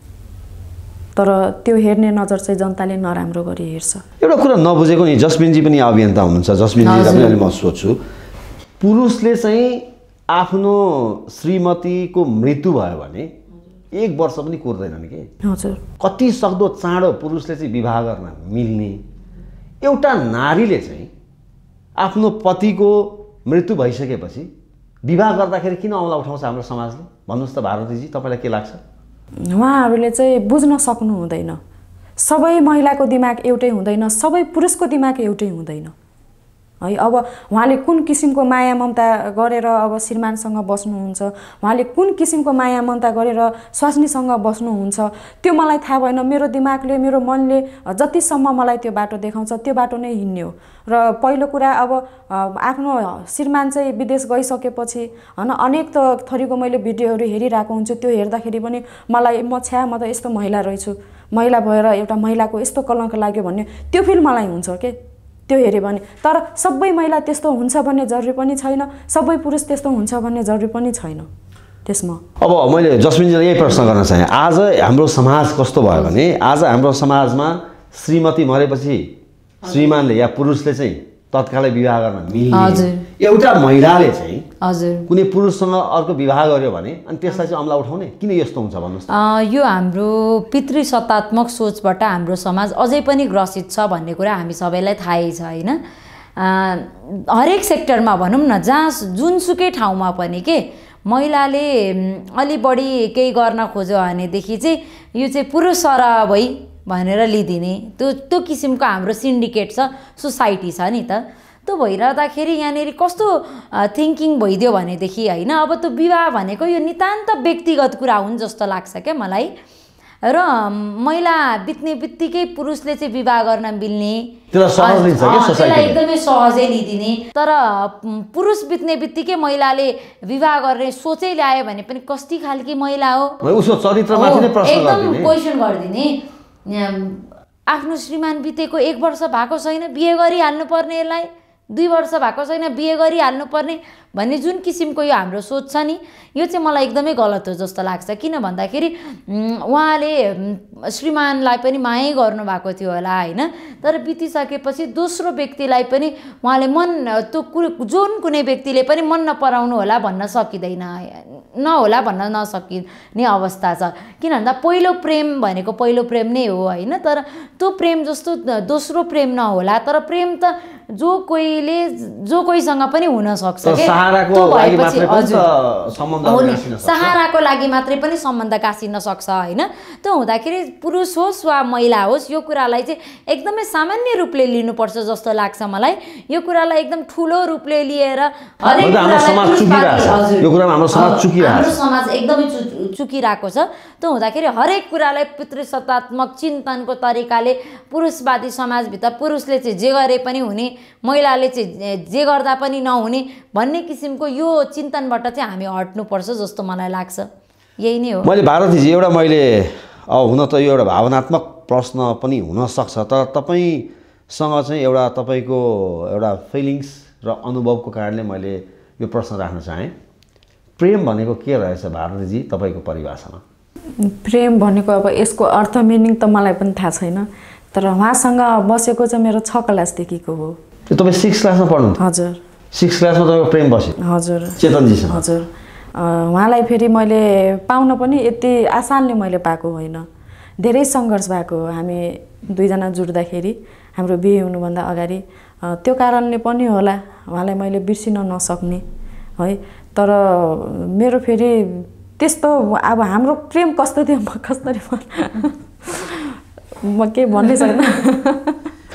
तर त्यो हेर्ने नजर चाहिँ जनताले नराम्रो गरी हेर्छ। एउटा कुरा नबुझेको नि, जस्मिनजी पनि अभियन्ता हुनुहुन्छ, जस्मिनजीलाई पनि अहिले म सोध्छु, पुरुषले चाहिँ आफ्नो श्रीमतीको मृत्यु भयो भने एक वर्ष पनि कुर्दैनन् कि? हजुर। कति सक्दो चाँडो पुरुषले चाहिँ विवाह गर्न मिल्ने, एउटा नारीले चाहिँ आफ्नो पतिको मृत्यु भइसकेपछि विवाह गर्दाखेरि किन औँला उठाउँछ हाम्रो समाजले? भन्नुहोस् त भारतीजी, तपाईँलाई के लाग्छ? उहाँहरूले चाहिँ बुझ्न सक्नु हुँदैन। सबै महिलाको दिमाग एउटै हुँदैन, सबै पुरुषको दिमाग एउटै हुँदैन है। अब उहाँले कुन किसिमको माया ममता गरेर अब श्रीमानसँग बस्नुहुन्छ, उहाँले कुन किसिमको माया ममता गरेर स्वास्नीसँग बस्नुहुन्छ त्यो मलाई थाहा भएन। मेरो दिमागले, मेरो मनले जतिसम्म मलाई त्यो बाटो देखाउँछ त्यो बाटो नै हिँड्ने हो। र पहिलो कुरा अब आफ्नो श्रीमान चाहिँ विदेश गइसकेपछि होइन अनेक त थरीको मैले भिडियोहरू हेरिरहेको हुन्छु, त्यो हेर्दाखेरि पनि मलाई म छ्या म त यस्तो महिला रहेछु, महिला भएर एउटा महिलाको यस्तो कलङ्क लाग्यो भन्ने त्यो फिल मलाई हुन्छ के त्यो हेऱ्यो भने। तर सबै महिला त्यस्तो हुन्छ भन्ने जरुरी पनि छैन, सबै पुरुष त्यस्तो हुन्छ भन्ने जरुरी पनि छैन त्यसमा। अब मैले जस्मिनजीलाई यही प्रश्न गर्न चाहेँ, आज हाम्रो समाज कस्तो भयो भने आज हाम्रो समाजमा श्रीमती मरेपछि श्रीमानले या पुरुषले चाहिँ तत्कालै विवाह गर्न मिल्ने, एउटा महिलाले चाहिँ हजुर कुनै पुरुषसँग अर्को विवाह गर्यो भने अनि त्यसलाई चाहिँ अमला उठाउने, किन यस्तो हुन्छ भन्नुहोस् त? यो हाम्रो पितृसत्तात्मक सोचबाट हाम्रो समाज अझै पनि ग्रसित छ भन्ने कुरा हामी सबैलाई थाहै छ होइन। हरेक सेक्टरमा भनौँ न, जहाँ जुनसुकै ठाउँमा पनि के महिलाले अलि बढी केही गर्न खोज्यो भनेदेखि चाहिँ यो चाहिँ पुरुष सर भई भनेर लिदिने, त्यो त्यो किसिमको हाम्रो सिन्डिकेट छ, सोसाइटी छ नि त। त्यो भइरहँदाखेरि यहाँनिर कस्तो थिङ्किङ भइदियो भनेदेखि होइन, अब त्यो विवाह भनेको यो नितान्त व्यक्तिगत कुरा हुन् जस्तो लाग्छ क्या मलाई। र महिला बित्ने बित्तिकै पुरुषले चाहिँ विवाह गर्न मिल्ने, त्यसलाई एकदमै सहजै लिदिने। तर पुरुष बित्ने बित्तिकै महिलाले विवाह गर्ने सोचै ल्यायो भने पनि कस्ती खालकी महिला हो एकदम क्वेसन गरिदिने। आफ्नो श्रीमान बितेको एक वर्ष भएको छैन बिहे गरिहाल्नु पर्ने, यसलाई दुई वर्ष भएको छैन बिहे गरिहाल्नु पर्ने भन्ने जुन किसिमको यो हाम्रो सोच छ नि, यो चाहिँ मलाई एकदमै गलत हो जस्तो लाग्छ। किन भन्दाखेरि उहाँले श्रीमानलाई पनि मायै गर्नुभएको थियो होला होइन, तर बितिसकेपछि दोस्रो व्यक्तिलाई पनि उहाँले मन त्यो जुन कुनै व्यक्तिले पनि मन नपराउनु होला भन्न सकिँदैन, नहोला भन्न नसकिने अवस्था छ। किन भन्दा पहिलो प्रेम भनेको पहिलो प्रेम नै हो होइन, तर त्यो प्रेम जस्तो दोस्रो प्रेम नहोला। तर प्रेम त जो कोहीले जो कोहीसँग पनि हुनसक्छ कि, सहाराको लागि मात्रै पनि सम्बन्ध गाँसिन सक्छ होइन। त्यो हुँदाखेरि पुरुष होस् वा महिला होस् यो कुरालाई चाहिँ एकदमै सामान्य रूपले लिनुपर्छ जस्तो लाग्छ मलाई। यो कुरालाई एकदम ठुलो रूपले लिएर हरेक हाम्रो समाज एकदमै चुकिरहेको छ। त्यो हुँदाखेरि हरेक कुरालाई पितृसत्तात्मक चिन्तनको तरिकाले पुरुषवादी समाजभित्र पुरुषले चाहिँ जे गरे पनि हुने, महिलाले चाहिँ जे गर्दा पनि नहुने भन्ने किसिमको यो चिन्तनबाट चाहिँ हामी हट्नुपर्छ जस्तो मलाई लाग्छ। यही नै हो। मैले भारतीजी एउटा मैले अब हुन त यो एउटा भावनात्मक प्रश्न पनि हुनसक्छ, तर तपाईँसँग चाहिँ एउटा तपाईँको एउटा फिलिङ्स र अनुभवको कारणले मैले यो प्रश्न राख्न चाहेँ। प्रेम भनेको के रहेछ भारतीजी तपाईँको परिभाषामा? प्रेम भनेको अब यसको अर्थ मिनिङ त मलाई पनि थाहा छैन, तर उहाँसँग बसेको चाहिँ मेरो छ क्लासदेखिको हो। तपाईँ सिक्स क्लासमा पढ्नु? हजुर, सिक्स क्लासमा तपाईँको प्रेम बस्यो? हजुर, चेतनजीसँग? हजुर। उहाँलाई फेरि मैले पाउन पनि यति आसानले मैले पाएको होइन, धेरै सङ्घर्ष भएको हो। हामी दुईजना जुट्दाखेरि हाम्रो बिहे हुनुभन्दा अगाडि, त्यो कारणले पनि होला उहाँलाई मैले बिर्सिन नसक्ने है। तर मेरो फेरि त्यस्तो अब हाम्रो प्रेम कस्तो थियो म कसरी म केही भन्नै सक्दिनँ।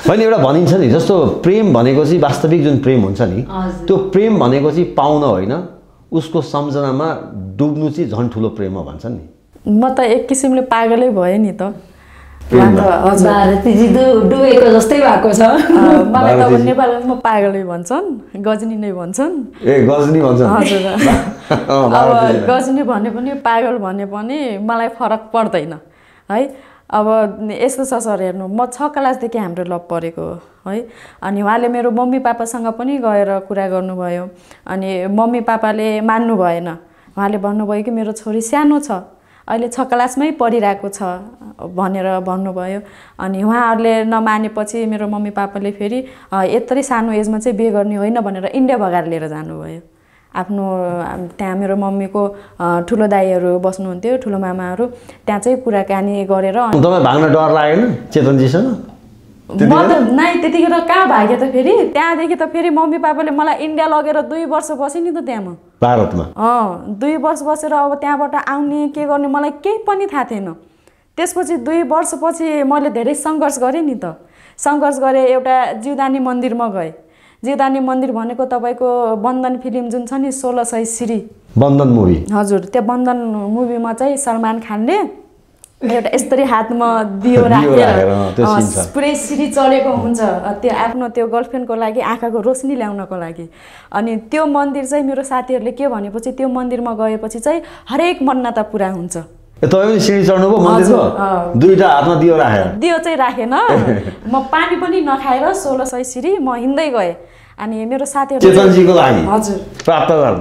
होइन एउटा भनिन्छ नि जस्तो प्रेम भनेको चाहिँ वास्तविक जुन प्रेम हुन्छ नि त्यो प्रेम भनेको चाहिँ पाउन होइन उसको सम्झनामा डुब्नु चाहिँ झन् ठुलो प्रेम हो भन्छन् नि। म त एक किसिमले पागलै भएँ नि त। भारतीजी डुबेको जस्तै भएको छ। मलाई त अब नेपालमा पागलै भन्छन्, गजनी नै भन्छन्। ए गजनी भन्छन् हजुर। अब गजनी भने पनि पागल भने पनि मलाई फरक पर्दैन है। अब यस्तो छ सर, हेर्नु म छ क्लासदेखि हाम्रो लभ परेको हो है। अनि उहाँले मेरो मम्मी पापासँग पनि गएर कुरा गर्नुभयो। अनि मम्मी पापाले मान्नु भएन, उहाँले भन्नुभयो कि मेरो छोरी सानो छ, अहिले छ क्लासमै पढिरहेको छ भनेर भन्नुभयो। अनि उहाँहरूले नमानेपछि मेरो मम्मी पापाले फेरि यत्रै सानो एजमा चाहिँ बिहे गर्ने होइन भनेर इन्डिया भगाएर लिएर जानुभयो। आफ्नो त्यहाँ मेरो मम्मीको ठुलो दाईहरू बस्नुहुन्थ्यो, ठुलो मामाहरू, त्यहाँ चाहिँ कुराकानी गरेर। तपाईँ भाग्न डर लागेन चेतनजीसँग? म त नाइ त्यतिखेर कहाँ भागेँ त फेरि, त्यहाँदेखि त फेरि मम्मी पापाले मलाई इन्डिया लगेर दुई वर्ष बसेँ नि त त्यहाँ म भारतमा। अँ दुई वर्ष बसेर अब त्यहाँबाट आउने के गर्ने मलाई केही पनि थाहा थिएन। त्यसपछि दुई वर्षपछि मैले धेरै सङ्घर्ष गरेँ नि त। सङ्घर्ष गरेँ, एउटा जीवदानी मन्दिरमा गएँ। जीवदानी मन्दिर भनेको तपाईँको बन्धन फिल्म जुन छ नि सोह्र सय सिरी, बन्धन मुभी। हजुर, त्यो बन्धन मुभीमा चाहिँ सलमान खानले एउटा यस्तरी हातमा दियो राखेर पुरै सिरी चढेको हुन्छ त्यो आफ्नो त्यो गर्लफ्रेन्डको लागि आँखाको रोशनी ल्याउनको लागि। अनि त्यो मन्दिर चाहिँ मेरो साथीहरूले के भनेपछि त्यो मन्दिरमा गएपछि चाहिँ हरेक मन्नता पुरा हुन्छ। तपाईँ पनि सिडी चढ्नुभयो मन्दिरमा? दुईटा हातमा दियो राखेर? दियो चाहिँ राखेन, म पानी पनि नखाएर सोह्र सय सिडी म हिँड्दै गएँ। अनि मेरो साथीहरू चेतनजीको लागि हजुर प्राप्त गर्न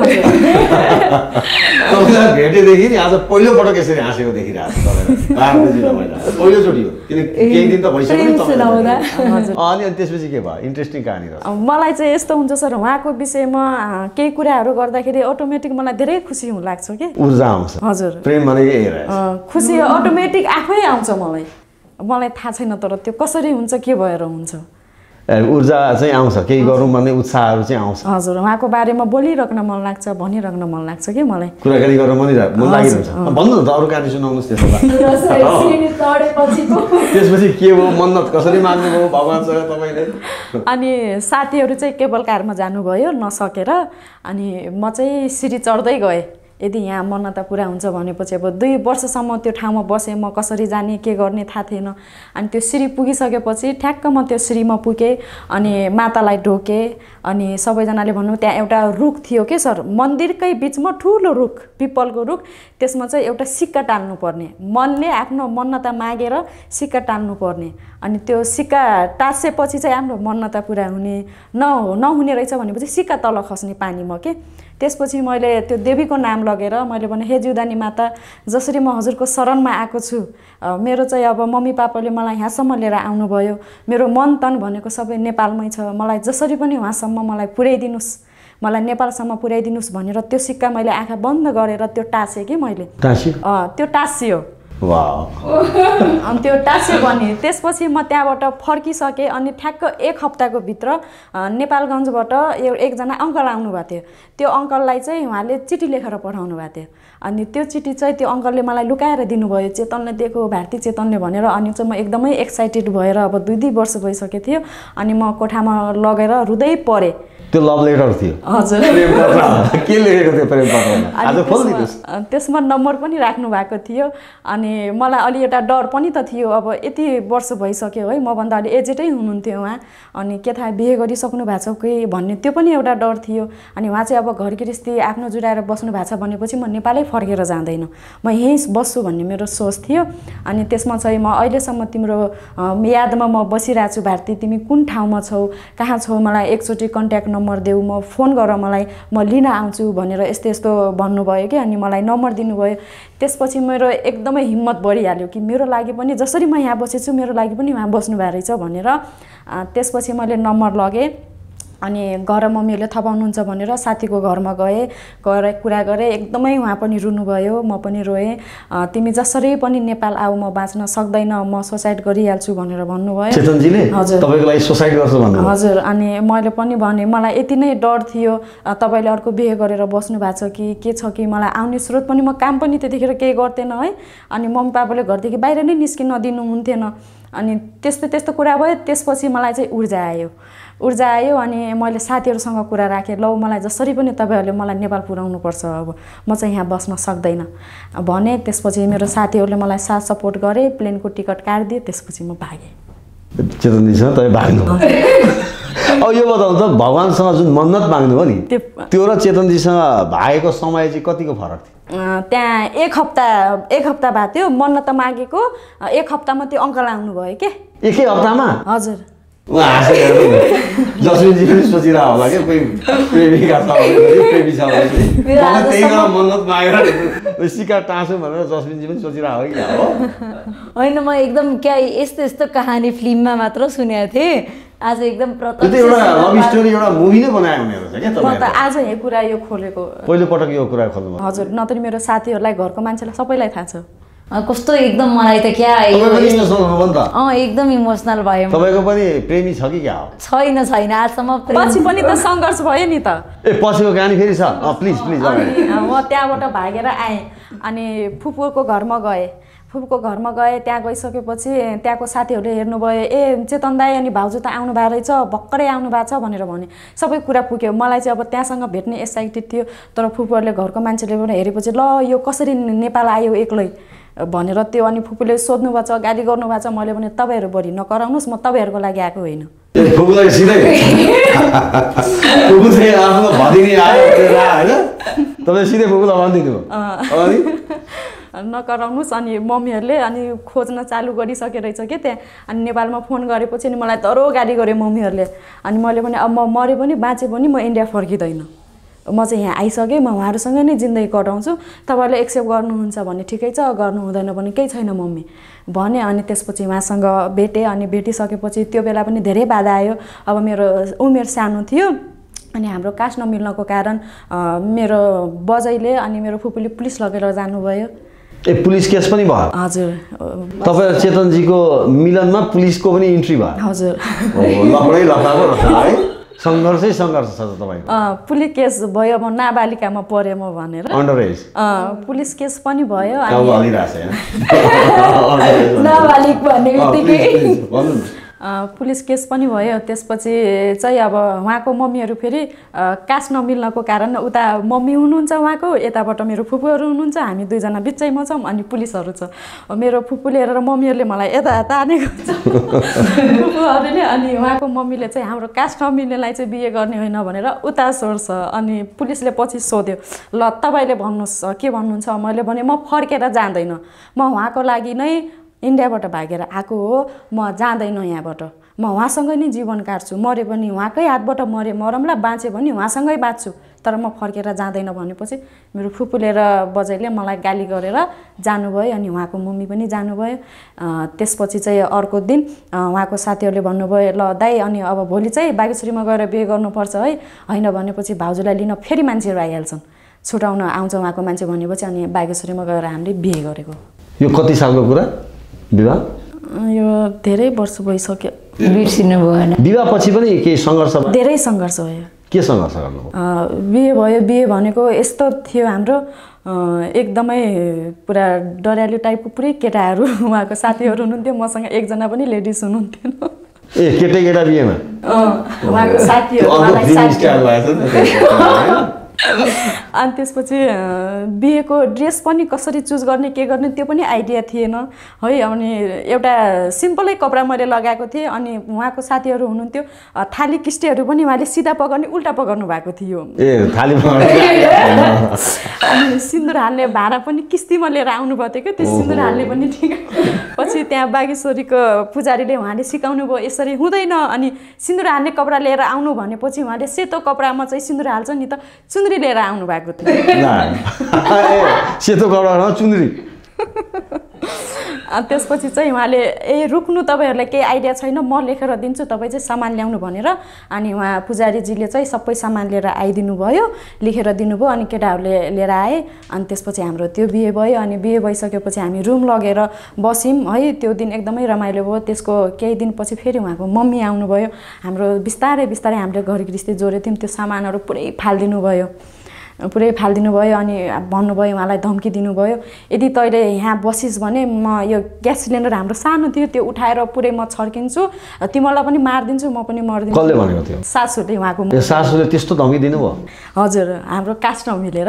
भेटेदेखि नि आज पहिलोपटक यसरी हाँसेको देखिरहेको छु तपाईँलाई। पहिलोचोटि हो, किन केही दिन त भइसक्यो। अनि अनि त्यसपछि के भयो? इन्ट्रेस्टिङ कहानी रहेछ। मलाई चाहिँ यस्तो हुन्छ सर, उहाँको विषयमा केही कुराहरू गर्दाखेरि अटोमेटिक मलाई धेरै खुसी हुन लाग्छ कि ऊर्जा आउँछ। हजुर, प्रेम भनेको यही रहेछ, खुसी अटोमेटिक आफै आउँछ। मलाई मलाई थाहा छैन तर त्यो कसरी हुन्छ, के भएर हुन्छ, ऊर्जा चाहिँ आउँछ, केही गरौँ भन्ने उत्साहहरू चाहिँ आउँछ। हजुर, उहाँको बारेमा बोलिराख्न मन लाग्छ, भनिराख्न मन लाग्छ कि मलाई कुराकानी गर्न मन मन लागिरहन्छ। भन्नु न त अरू कहानी सुनाउनुहोस् त्यसो भए। त्यसपछि के भयो, मन्नत कसरी माग्नुभयो भगवानसँग तपाईँले? अनि साथीहरू चाहिँ केबल कारमा जानुभयो नसकेर, अनि म चाहिँ सिडी चढ्दै गएँ। यदि यहाँ मन्नता पुरा हुन्छ भनेपछि अब दुई वर्षसम्म त्यो ठाउँमा बसेँ, म कसरी जाने के गर्ने थाहा थिएन। अनि त्यो सिडी पुगिसकेपछि ठ्याक्क म त्यो सिडीमा पुगेँ, अनि मातालाई ढोकेँ। अनि सबैजनाले भन्नु त्यहाँ एउटा रुख थियो के सर, मन्दिरकै बिचमा ठुलो रुख, पिपलको रुख, त्यसमा चाहिँ एउटा सिक्का टाल्नुपर्ने, मनले आफ्नो मन्नता मागेर सिक्का टाल्नुपर्ने। अनि त्यो सिक्का टाँसेपछि चाहिँ हाम्रो मन्नता पुरा हुने, न नहुने रहेछ भनेपछि सिक्का तल खस्ने पानीमा के। त्यसपछि मैले त्यो देवीको नाम लगेर मैले भने, हे जीवदानी माता, जसरी म हजुरको शरणमा आएको छु, मेरो चाहिँ अब मम्मी पापाले मलाई यहाँसम्म लिएर आउनुभयो, मेरो मन तन भनेको सबै नेपालमै छ, मलाई जसरी पनि उहाँसम्म मलाई पुर्याइदिनुहोस्, मलाई नेपालसम्म पुर्याइदिनुहोस् भनेर त्यो सिक्का मैले आँखा बन्द गरेर त्यो टाँसेँ कि मैले। त्यो टाँसियो। अनि त्यो टाँस्यो भने त्यसपछि म त्यहाँबाट फर्किसकेँ। अनि ठ्याक्क एक हप्ताको भित्र नेपालगञ्जबाट एकजना अङ्कल आउनुभएको थियो। त्यो अङ्कललाई चाहिँ उहाँले चिठी लेखेर पठाउनु भएको थियो। अनि त्यो चिठी चाहिँ त्यो अङ्कलले मलाई लुकाएर दिनुभयो, चेतनले दिएको, भारती चेतनले भनेर। अनि चाहिँ म एकदमै एक्साइटेड भएर, अब दुई दुई वर्ष भइसकेको थियो, अनि म कोठामा लगेर रुँदै परेँ। त्यो लभ लेटर थियो? हजुर। के लेखेको थियो प्रेम पत्रमा? आज खोल्दिनुहोस्। त्यसमा नम्बर पनि राख्नु भएको थियो। अनि मलाई अलि एउटा डर पनि त थियो, अब यति वर्ष भइसक्यो है, मभन्दा अलि एजेडै हुनुहुन्थ्यो उहाँ, अनि के थाहा बिहे गरिसक्नु भएको छ कि भन्ने त्यो पनि एउटा डर थियो। अनि उहाँ चाहिँ अब घर गृहस्थी आफ्नो जुटाएर बस्नु भएको छ भनेपछि म नेपालै फर्केर जाँदैन, म यहीँ बस्छु भन्ने मेरो सोच थियो। अनि त्यसमा चाहिँ म अहिलेसम्म तिम्रो यादमा म बसिरहेको छु भारती, तिमी कुन ठाउँमा छौ, कहाँ छौ, मलाई एकचोटि कन्ट्याक्ट नम्बर देऊ, म फोन गर मलाई, म लिन आउँछु भनेर यस्तो यस्तो भन्नुभयो कि। अनि मलाई नम्बर दिनुभयो। त्यसपछि मेरो एकदमै हिम्मत बढिहाल्यो कि मेरो लागि पनि जसरी म यहाँ बसेछु मेरो लागि पनि उहाँ बस्नु भएको रहेछ भनेर। त्यसपछि मैले नम्बर लगेँ। अनि घर मम्मीहरूले थपाउनुहुन्छ भनेर साथीको घरमा गएँ, गएर कुरा गरेँ, एकदमै उहाँ पनि रुनुभयो, म पनि रोएँ। तिमी जसरी पनि नेपाल आऊ, म बाँच्न सक्दैन, म सुसाइड गरिहाल्छु भनेर भन्नुभयो। चेतनजीले हजुर तपाईँको लागि सुसाइड गर्छु भन्नुभयो? हजुर। अनि मैले पनि भने मलाई यति नै डर थियो, तपाईँले अर्को बिहे गरेर बस्नु भएको छ कि के छ कि, मलाई आउने स्रोत पनि, म काम पनि त्यतिखेर केही गर्थेन है। अनि मम्मी पापाले घरदेखि बाहिर नै निस्किन नदिनुहुन्थेन। अनि त्यस्तो त्यस्तो कुरा भयो। त्यसपछि मलाई चाहिँ ऊर्जा आयो ऊर्जा आयो अनि मैले साथीहरूसँग कुरा राखेँ, ल मलाई जसरी पनि तपाईँहरूले मलाई नेपाल पुर्याउनुपर्छ, अब म चाहिँ यहाँ बस्न सक्दैन भने। त्यसपछि मेरो साथीहरूले मलाई साथ सपोर्ट गरे, प्लेनको टिकट काटिदिए, त्यसपछि म भागेँ। चेतनजीसँग तपाईँ भाग्नु अब यो बताउनु त, भगवान्सँग जुन मन्नत माग्नुभयो नि त्यो र चेतनजीसँग भागेको समय चाहिँ कतिको फरक थियो? त्यहाँ एक हप्ता एक हप्ता भएको थियो। मन्नत मागेको एक हप्तामा त्यो अङ्कल आउनुभयो के। एकै हप्तामा? हजुर। उहाँ हाँसेर जसमिनजी पनि सोचिरह होला क्या, कोही प्रेमिका छ भने, प्रेमी छ भने त्यही बेला मन्नत मागेर सिक्का टाँसो भनेर जसमिनजी पनि सोचिरह हो कि हो? होइन, म एकदम क्या यस्तो यस्तो कहानी फिल्ममा मात्र सुनेको थिएँ, आज एकदम प्रत्यक्ष एउटा लभ स्टोरी एउटा मुभी नै बनायो हुने रहेछ क्या तपाईहरुले। म त आज यो कुरा यो खोलेको पहिलो पटक यो कुरा खोल्नु? हजुर। नत्र मेरो साथीहरूलाई, घरको मान्छेलाई सबैलाई थाहा छ। कस्तो एकदम मलाई त क्या अँ एकदम इमोसनल भयो। तपाईँको पनि प्रेमी छ कि क्या हो? छैन छैन आजसम्म। पछि पनि त सङ्घर्ष भयो नि त। ए पछिको कहानी फेरि छ? Please please. म त्यहाँबाट भागेर आएँ अनि फुपूको घरमा गएँ। फुपूको घरमा गएँ, त्यहाँ गइसकेपछि त्यहाँको साथीहरूले हेर्नुभयो, ए चेतन दाई अनि भाउजू त आउनु भएको रहेछ, भर्खरै आउनु भएको छ भनेर भने। सबै कुरा पुग्यो। मलाई चाहिँ अब त्यहाँसँग भेट्ने एक्साइटेड थियो, तर फुपूहरूले, घरको मान्छेले पनि हेरेपछि ल यो कसरी नेपाल आयो एक्लै भनेर त्यो। अनि फुपूले सोध्नु भएको छ, गाली गर्नु भएको छ। मैले भने तपाईँहरू बढी नकराउनुहोस्, म तपाईँहरूको लागि आएको होइन। फुपूलाई सिधै फुपू चाहिँ आफ्नो भदिनी आयो होइन, तपाईँ सिधै फुपूलाई भनिदिनु नकराउनुहोस्। अनि मम्मीहरूले अनि खोज्न चालु गरिसके रहेछ कि त्यहाँ। अनि नेपालमा फोन गरेपछि अनि मलाई दह्रो गाली गऱ्यो मम्मीहरूले। अनि मैले पनि अब म मरे पनि बाँचे पनि म इन्डिया फर्किँदैन, म चाहिँ यहाँ आइसकेँ, म उहाँहरूसँग नै जिन्दगी कटाउँछु, तपाईँहरूले एक्सेप्ट गर्नुहुन्छ भने ठिकै छ, गर्नु हुँदैन भने केही छैन मम्मी भने। अनि त्यसपछि उहाँसँग भेटेँ। अनि भेटिसकेपछि त्यो बेला पनि धेरै बाधा आयो। अब मेरो उमेर सानो थियो अनि हाम्रो कास्ट नमिल्नको कारण मेरो बजैले अनि मेरो फुपूले पुलिस लगेर जानुभयो। ए पुलिस केस पनि भयो? हजुर। तपाईँ चेतनजीको मिलनमा पुलिसको पनि इन्ट्री भयो? हजुर। लफडै लफडाको रहेछ है, सङ्घर्षै सङ्घर्ष छ तपाईँको। पुलिस केस भयो, म नाबालिकामा परेँ म भनेर। Under as? पुलिस केस पनि भयो। नाबालिग भन्ने बित्तिकै पुलिस केस पनि भयो। त्यसपछि चाहिँ अब उहाँको मम्मीहरू फेरि कास्ट नमिल्नको कारण उता मम्मी हुनुहुन्छ उहाँको, यताबाट मेरो फुपूहरू हुनुहुन्छ, हामी दुईजना बिचैमा छौँ। अनि पुलिसहरू छ। मेरो फुपूले हेरेर मम्मीहरूले मलाई यता तानेको छ फुपूहरूले। अनि उहाँको मम्मीले चाहिँ हाम्रो कास्ट नमिल्नेलाई चाहिँ बिहे गर्ने होइन भनेर उता सोर्छ। अनि पुलिसले पछि सोध्यो, ल तपाईँले भन्नुहोस् के भन्नुहुन्छ? मैले भने म फर्केर जाँदैन, म उहाँको लागि नै इन्डियाबाट भागेर आएको हो, म जाँदैन यहाँबाट, म उहाँसँगै नै जीवन काट्छु, मरे पनि उहाँकै हातबाट मरे मरमला, बाँचे पनि उहाँसँगै बाँच्छु, तर म फर्केर जाँदैन भनेपछि मेरो फुपूले र बजैले मलाई गाली गरेर जानुभयो। अनि उहाँको मम्मी पनि जानुभयो। त्यसपछि चाहिँ अर्को दिन उहाँको साथीहरूले भन्नुभयो, ल दाइ अनि अब भोलि चाहिँ बागेश्वरीमा गएर बिहे गर्नुपर्छ है, होइन भनेपछि भाउजूलाई लिन फेरि मान्छेहरू आइहाल्छन्, छुटाउन आउँछ उहाँको मान्छे भनेपछि अनि बागेश्वरीमा गएर हामीले बिहे गरेको। यो कति सालको कुरा विवाह? यो धेरै वर्ष भइसक्यो, बिर्सिनु भएन। विवाह पछि पनि केही सङ्घर्ष? धेरै सङ्घर्ष भयो। के सङ्घर्ष गर्नुभयो? बिहे भयो। बिहे भनेको यस्तो थियो हाम्रो एकदमै पुरा डरालु टाइपको पुरै केटाहरू उहाँको साथीहरू हुनुहुन्थ्यो, मसँग एकजना पनि लेडिज हुनुहुन्थेन। ए केटै केटा बिहेमा? उहाँको साथीहरू। अनि त्यसपछि बिहेको ड्रेस पनि कसरी चुज गर्ने के गर्ने त्यो पनि आइडिया थिएन है। अनि एउटा सिम्पलै कपडा मैले लगाएको थिएँ। अनि उहाँको साथीहरू हुनुहुन्थ्यो, थाली किस्टेहरू पनि उहाँले सिधा पकाउने उल्टा पकाउनु भएको थियो। ए थाली अनि सिन्दुर हाल्ने भाँडा पनि किस्तीमा लिएर आउनुभएको थियो क्या, त्यो सिन्दुर हाल्ने पनि ठिक। पछि त्यहाँ बागेश्वरीको पुजारीले उहाँले सिकाउनु भयो यसरी हुँदैन। अनि सिन्दुर हाल्ने कपडा लिएर आउनु भनेपछि उहाँले सेतो कपडामा चाहिँ सिन्दुर हाल्छ नि त, चुन्द्री लिएर आउनु भएको थियो। सेतो कपडामा चुन्द्री? त्यसपछि चाहिँ उहाँले ए रुक्नु तपाईँहरूलाई केही आइडिया छैन म लेखेर दिन्छु तपाईँ चाहिँ सामान ल्याउनु भनेर अनि उहाँ पुजारीजीले चाहिँ सबै सामान लिएर आइदिनु भयो लेखेर दिनुभयो अनि केटाहरूले लिएर आए अनि त्यसपछि हाम्रो त्यो बिहे भयो अनि बिहे भइसकेपछि हामी रुम लगेर बस्यौँ है त्यो दिन एकदमै रमाइलो भयो त्यसको केही दिनपछि फेरि उहाँको मम्मी आउनुभयो हाम्रो बिस्तारै बिस्तारै हामीले घर गृहस्थी जोडेको थियौँ त्यो सामानहरू पुरै फालिदिनु भयो पुरै फालिदिनु भयो अनि भन्नुभयो उहाँलाई धम्की दिनुभयो यदि तैँले यहाँ बसिस् भने म यो ग्यास सिलिन्डर हाम्रो सानो थियो त्यो उठाएर पुरै म छर्किन्छु तिमीलाई पनि मारिदिन्छु म पनि मरिदिन्छु कसले भनेको थियो सासूले उहाँको सासूले त्यस्तो धम्की दिनुभयो हजुर हाम्रो कास्ट नमिलेर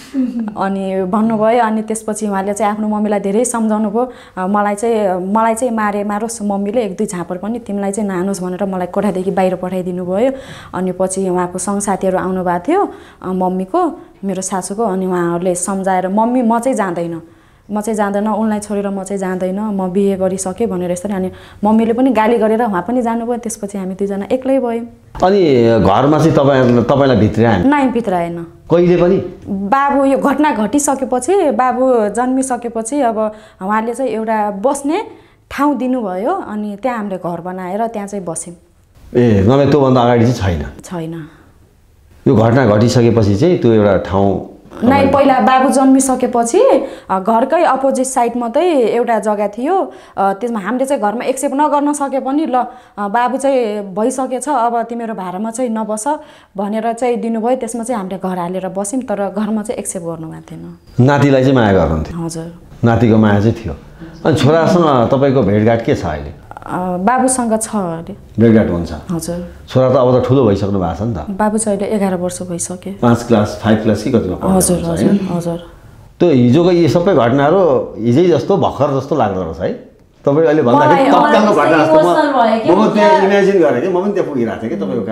अनि भन्नुभयो अनि त्यसपछि उहाँले चाहिँ आफ्नो मम्मीलाई धेरै सम्झाउनु भयो मलाई चाहिँ मलाई चाहिँ मारे मारोस् मम्मीले एक दुई झाँपर पनि तिमीलाई चाहिँ नानोस् भनेर मलाई कोठादेखि बाहिर पठाइदिनु भयो अनि पछि उहाँको सँगसाथीहरू आउनुभएको थियो मम्मीको मेरो सासूको अनि उहाँहरूले सम्झाएर मम्मी म चाहिँ जाँदैन म चाहिँ जाँदैन उनलाई छोडेर म चाहिँ जाँदैन म बिहे गरिसकेँ भनेर यसरी अनि मम्मीले पनि गाली गरेर उहाँ पनि जानुभयो त्यसपछि हामी दुईजना एक्लै भयौँ अनि घरमा चाहिँ तपाईँ तपाईँलाई भित्राएन नाइ भित्राएन कहिले पनि बाबु यो घटना घटिसकेपछि बाबु जन्मिसकेपछि अब उहाँले चाहिँ एउटा बस्ने ठाउँ दिनुभयो अनि त्यहाँ हामीले घर बनाएर त्यहाँ चाहिँ बस्यौँ ए नभए त्योभन्दा अगाडि चाहिँ छैन छैन यो घटना घटिसकेपछि चाहिँ त्यो एउटा ठाउँ नै पहिला बाबु जन्मिसकेपछि घरकै अपोजिट साइड मात्रै एउटा जग्गा थियो त्यसमा हामीले चाहिँ घरमा एक्सेप्ट नगर्न सके पनि ल बाबु चाहिँ भइसकेछ अब तिम्रो भाडामा चाहिँ नबस भनेर चाहिँ दिनुभयो त्यसमा चाहिँ हामीले घर हालेर बस्यौँ तर घरमा चाहिँ एक्सेप्ट गर्नुभएको थिएन नातिलाई चाहिँ माया गर्नुहुन्थ्यो हजुर नातिको माया चाहिँ थियो अनि छोरासँग तपाईँको भेटघाट के छ अहिले बाबुसँग छ अरे भेटघाट हुन्छ हजुर छोरा त अब त ठुलो भइसक्नु भएको छ नि त बाबु चाहिँ अहिले एघार वर्ष भइसक्यो पाँच क्लास फाइभ क्लास कि कतिमा हजुर हजुर हजुर त्यो हिजोको यी सबै घटनाहरू हिजै जस्तो भर्खर जस्तो लाग्दो रहेछ है तपाईँ अहिले भन्दाखेरि तत्कालको घटना जस्तो म म त्यहाँ इमेजिन गरेँ कि म पनि त्यहाँ पुगिरहेको थिएँ कि तपाईँको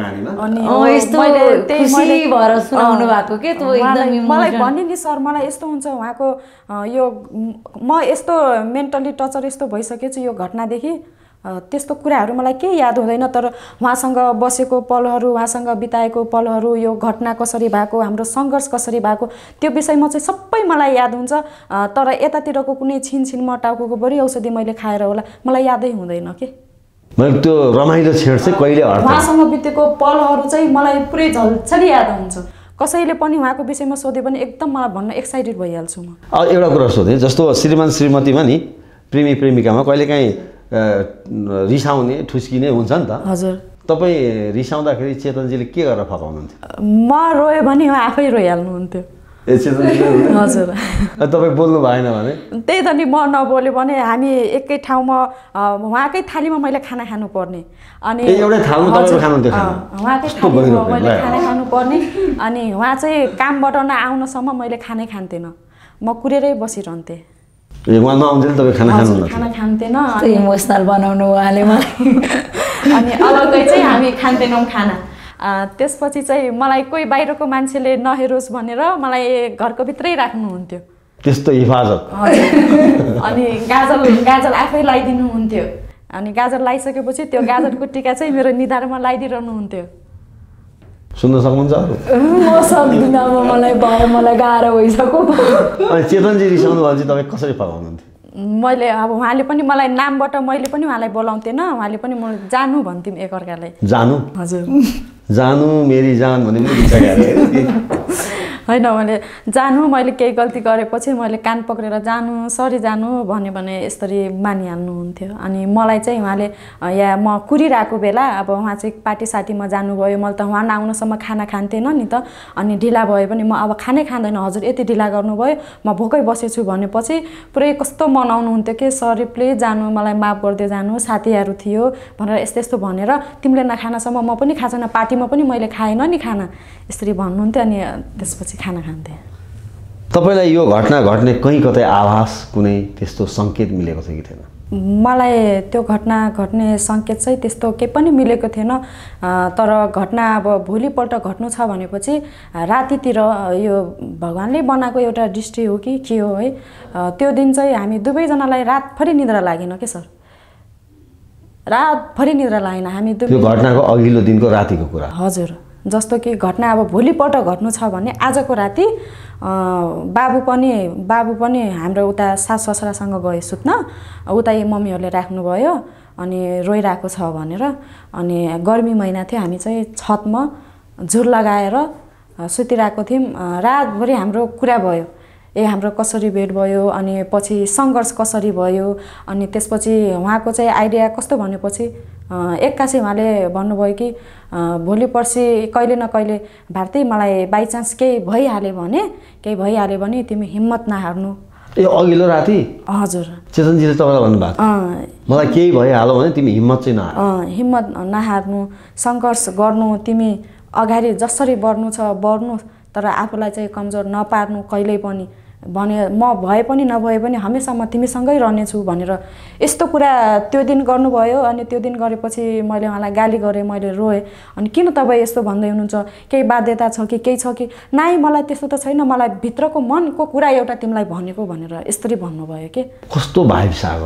कहानीमा मलाई भन्ने नि सर मलाई यस्तो हुन्छ उहाँको यो म यस्तो मेन्टली टर्चर यस्तो भइसकेको छु यो घटनादेखि त्यस्तो कुराहरू मलाई केही याद हुँदैन तर उहाँसँग बसेको पलहरू उहाँसँग बिताएको पलहरू यो घटना कसरी भएको हाम्रो सङ्घर्ष कसरी भएको त्यो विषयमा चाहिँ सबै मलाई याद हुन्छ तर यतातिरको कुनै छिन छिनमा टाउको बढी औषधि मैले खाएर होला मलाई यादै हुँदैन के मैले त्यो रमाइलो छेड चाहिँ कहिले उहाँसँग बितेको पलहरू चाहिँ मलाई पुरै झल्छरी याद हुन्छ कसैले पनि उहाँको विषयमा सोधे पनि एकदम मलाई भन्न एक्साइटेड भइहाल्छु म एउटा कुरा सोधेँ जस्तो श्रीमान श्रीमतीमा नि प्रेमी प्रेमिकामा कहिलेकाहीँ रिसाउने ठुस्किने हुन्छ नि त हजुर तपाईँ रिसाउँदाखेरि चेतनजीले के गरेर फकाउनुहुन्थ्यो म रोयो भने आफै रोइहाल्नुहुन्थ्यो ए चेतनजीले हजुर तपाईँ बोल्नु भएन भने त्यही त नि म नबोल्यो भने हामी एकै ठाउँमा उहाँकै थालीमा मैले खाना खानुपर्ने अनि एउटै थालमा तपाईँ खानुहुन्थ्यो खाना उहाँकै थालीमा मैले खाना खानुपर्ने अनि उहाँ चाहिँ कामबाट नआउनसम्म मैले खानै खान्थेन म कुरेरै बसिरहन्थेँ ए उहाँ नआउँदैन तपाईँ खाना खानु खाना खान्थेन इमोसनल बनाउनु उहाँले मलाई अनि अलग्गै चाहिँ हामी खान्थेनौँ खाना त्यसपछि चाहिँ मलाई कोही बाहिरको मान्छेले नहेरोस् भनेर मलाई घरको भित्रै राख्नुहुन्थ्यो त्यस्तो हिफाजत अनि गाजल गाजल आफै लगाइदिनुहुन्थ्यो अनि गाजर लगाइसकेपछि त्यो गाजरको टिका चाहिँ मेरो निधारमा लगाइदिइरहनुहुन्थ्यो सुन्न सक्नुहुन्छ म सक्दिनँ अब मलाई भयो मलाई गाह्रो भइसक्यो अनि चेतनजी रिसाउनु भयो चाहिँ तपाईँ कसरी फकाउनुहुन्थ्यो मैले अब उहाँले पनि मलाई नामबाट मैले पनि उहाँलाई बोलाउँथेन उहाँले पनि म जानु भन्थ्यौँ एकअर्कालाई जानु हजुर जानु मेरी जान भने होइन मैले जानु मैले केही गल्ती गरेपछि मैले कान पक्रेर जानु सरी जानु भन्यो भने यसरी मानिहाल्नुहुन्थ्यो अनि मलाई चाहिँ उहाँले या म कुरिरहेको बेला अब उहाँ चाहिँ पार्टी साटीमा जानुभयो मैले त उहाँ नआउनसम्म खाना खान्थेन नि त अनि ढिला भयो भने म अब खानै खाँदैन हजुर यति ढिला गर्नुभयो म भोकै बसेछु भनेपछि पुरै कस्तो मनाउनुहुन्थ्यो कि सरी प्लिज जानु मलाई माफ गरिदियो जानु साथीहरू थियो भनेर यस्तो यस्तो भनेर तिमीले नखानासम्म म पनि खाँदैन पार्टीमा पनि मैले खाएन नि खाना यसरी भन्नुहुन्थ्यो अनि त्यसपछि खाना खान्थेँ तपाईँलाई यो घटना घट्ने कहीँ कतै आभास कुनै त्यस्तो सङ्केत मिलेको थियो कि थिएन मलाई त्यो घटना घट्ने सङ्केत चाहिँ त्यस्तो केही पनि मिलेको थिएन तर घटना अब भोलिपल्ट घट्नु छ भनेपछि रातितिर यो भगवान्ले बनाएको एउटा दृष्टि हो कि के हो है त्यो दिन चाहिँ हामी दुवैजनालाई रातभरि निद्रा लागेन के सर रातभरि निद्रा लागेन हामी त्यो घटनाको अघिल्लो दिनको रातिको कुरा हजुर जस्तो कि घटना अब भोलिपल्ट घट्नु छ भने आजको राति बाबु पनि बाबु पनि हाम्रो उता सास ससुरासँग गयो सुत्न, उता मम्मीहरूले राख्नुभयो अनि रोइरहेको छ भनेर। अनि गर्मी महिना थियो, हामी चाहिँ छतमा झुल लगाएर सुतिरहेको थियौँ। रातभरि हाम्रो कुरा भयो, ए हाम्रो कसरी भेट भयो अनि पछि सङ्घर्ष कसरी भयो। अनि त्यसपछि उहाँको चाहिँ आइडिया कस्तो भनेपछि एक्कासी उहाँले भन्नुभयो कि भोलि पर्सि कहिले न कहिले भारती मलाई बाइचान्स केही भइहाल्यो भने केही भइहाल्यो भने तिमी हिम्मत नहार्नु। ए अघिल्लो राति हजुर चेतनजीले तपाईँलाई भन्नुभएको मलाई केही भइहाल्यो भने तिमी हिम्मत चाहिँ नहार्नु, हिम्मत नहार्नु, सङ्घर्ष गर्नु, तिमी अगाडि जसरी बढ्नु छ बढ्नु, तर आफूलाई चाहिँ कमजोर नपार्नु कहिल्यै पनि भने। म भए पनि नभए पनि हमेसा म तिमीसँगै रहनेछु भनेर यस्तो कुरा त्यो दिन गर्नुभयो। अनि त्यो दिन गरेपछि मैले उहाँलाई गाली गरेँ, मैले रोएँ। अनि किन तपाईँ यस्तो भन्दै हुनुहुन्छ, केही बाध्यता छ कि केही छ कि? नाइ मलाई त्यस्तो त छैन, मलाई भित्रको मनको कुरा एउटा तिमीलाई भनेको भनेर यसरी भन्नुभयो कि। कस्तो भाइब सागर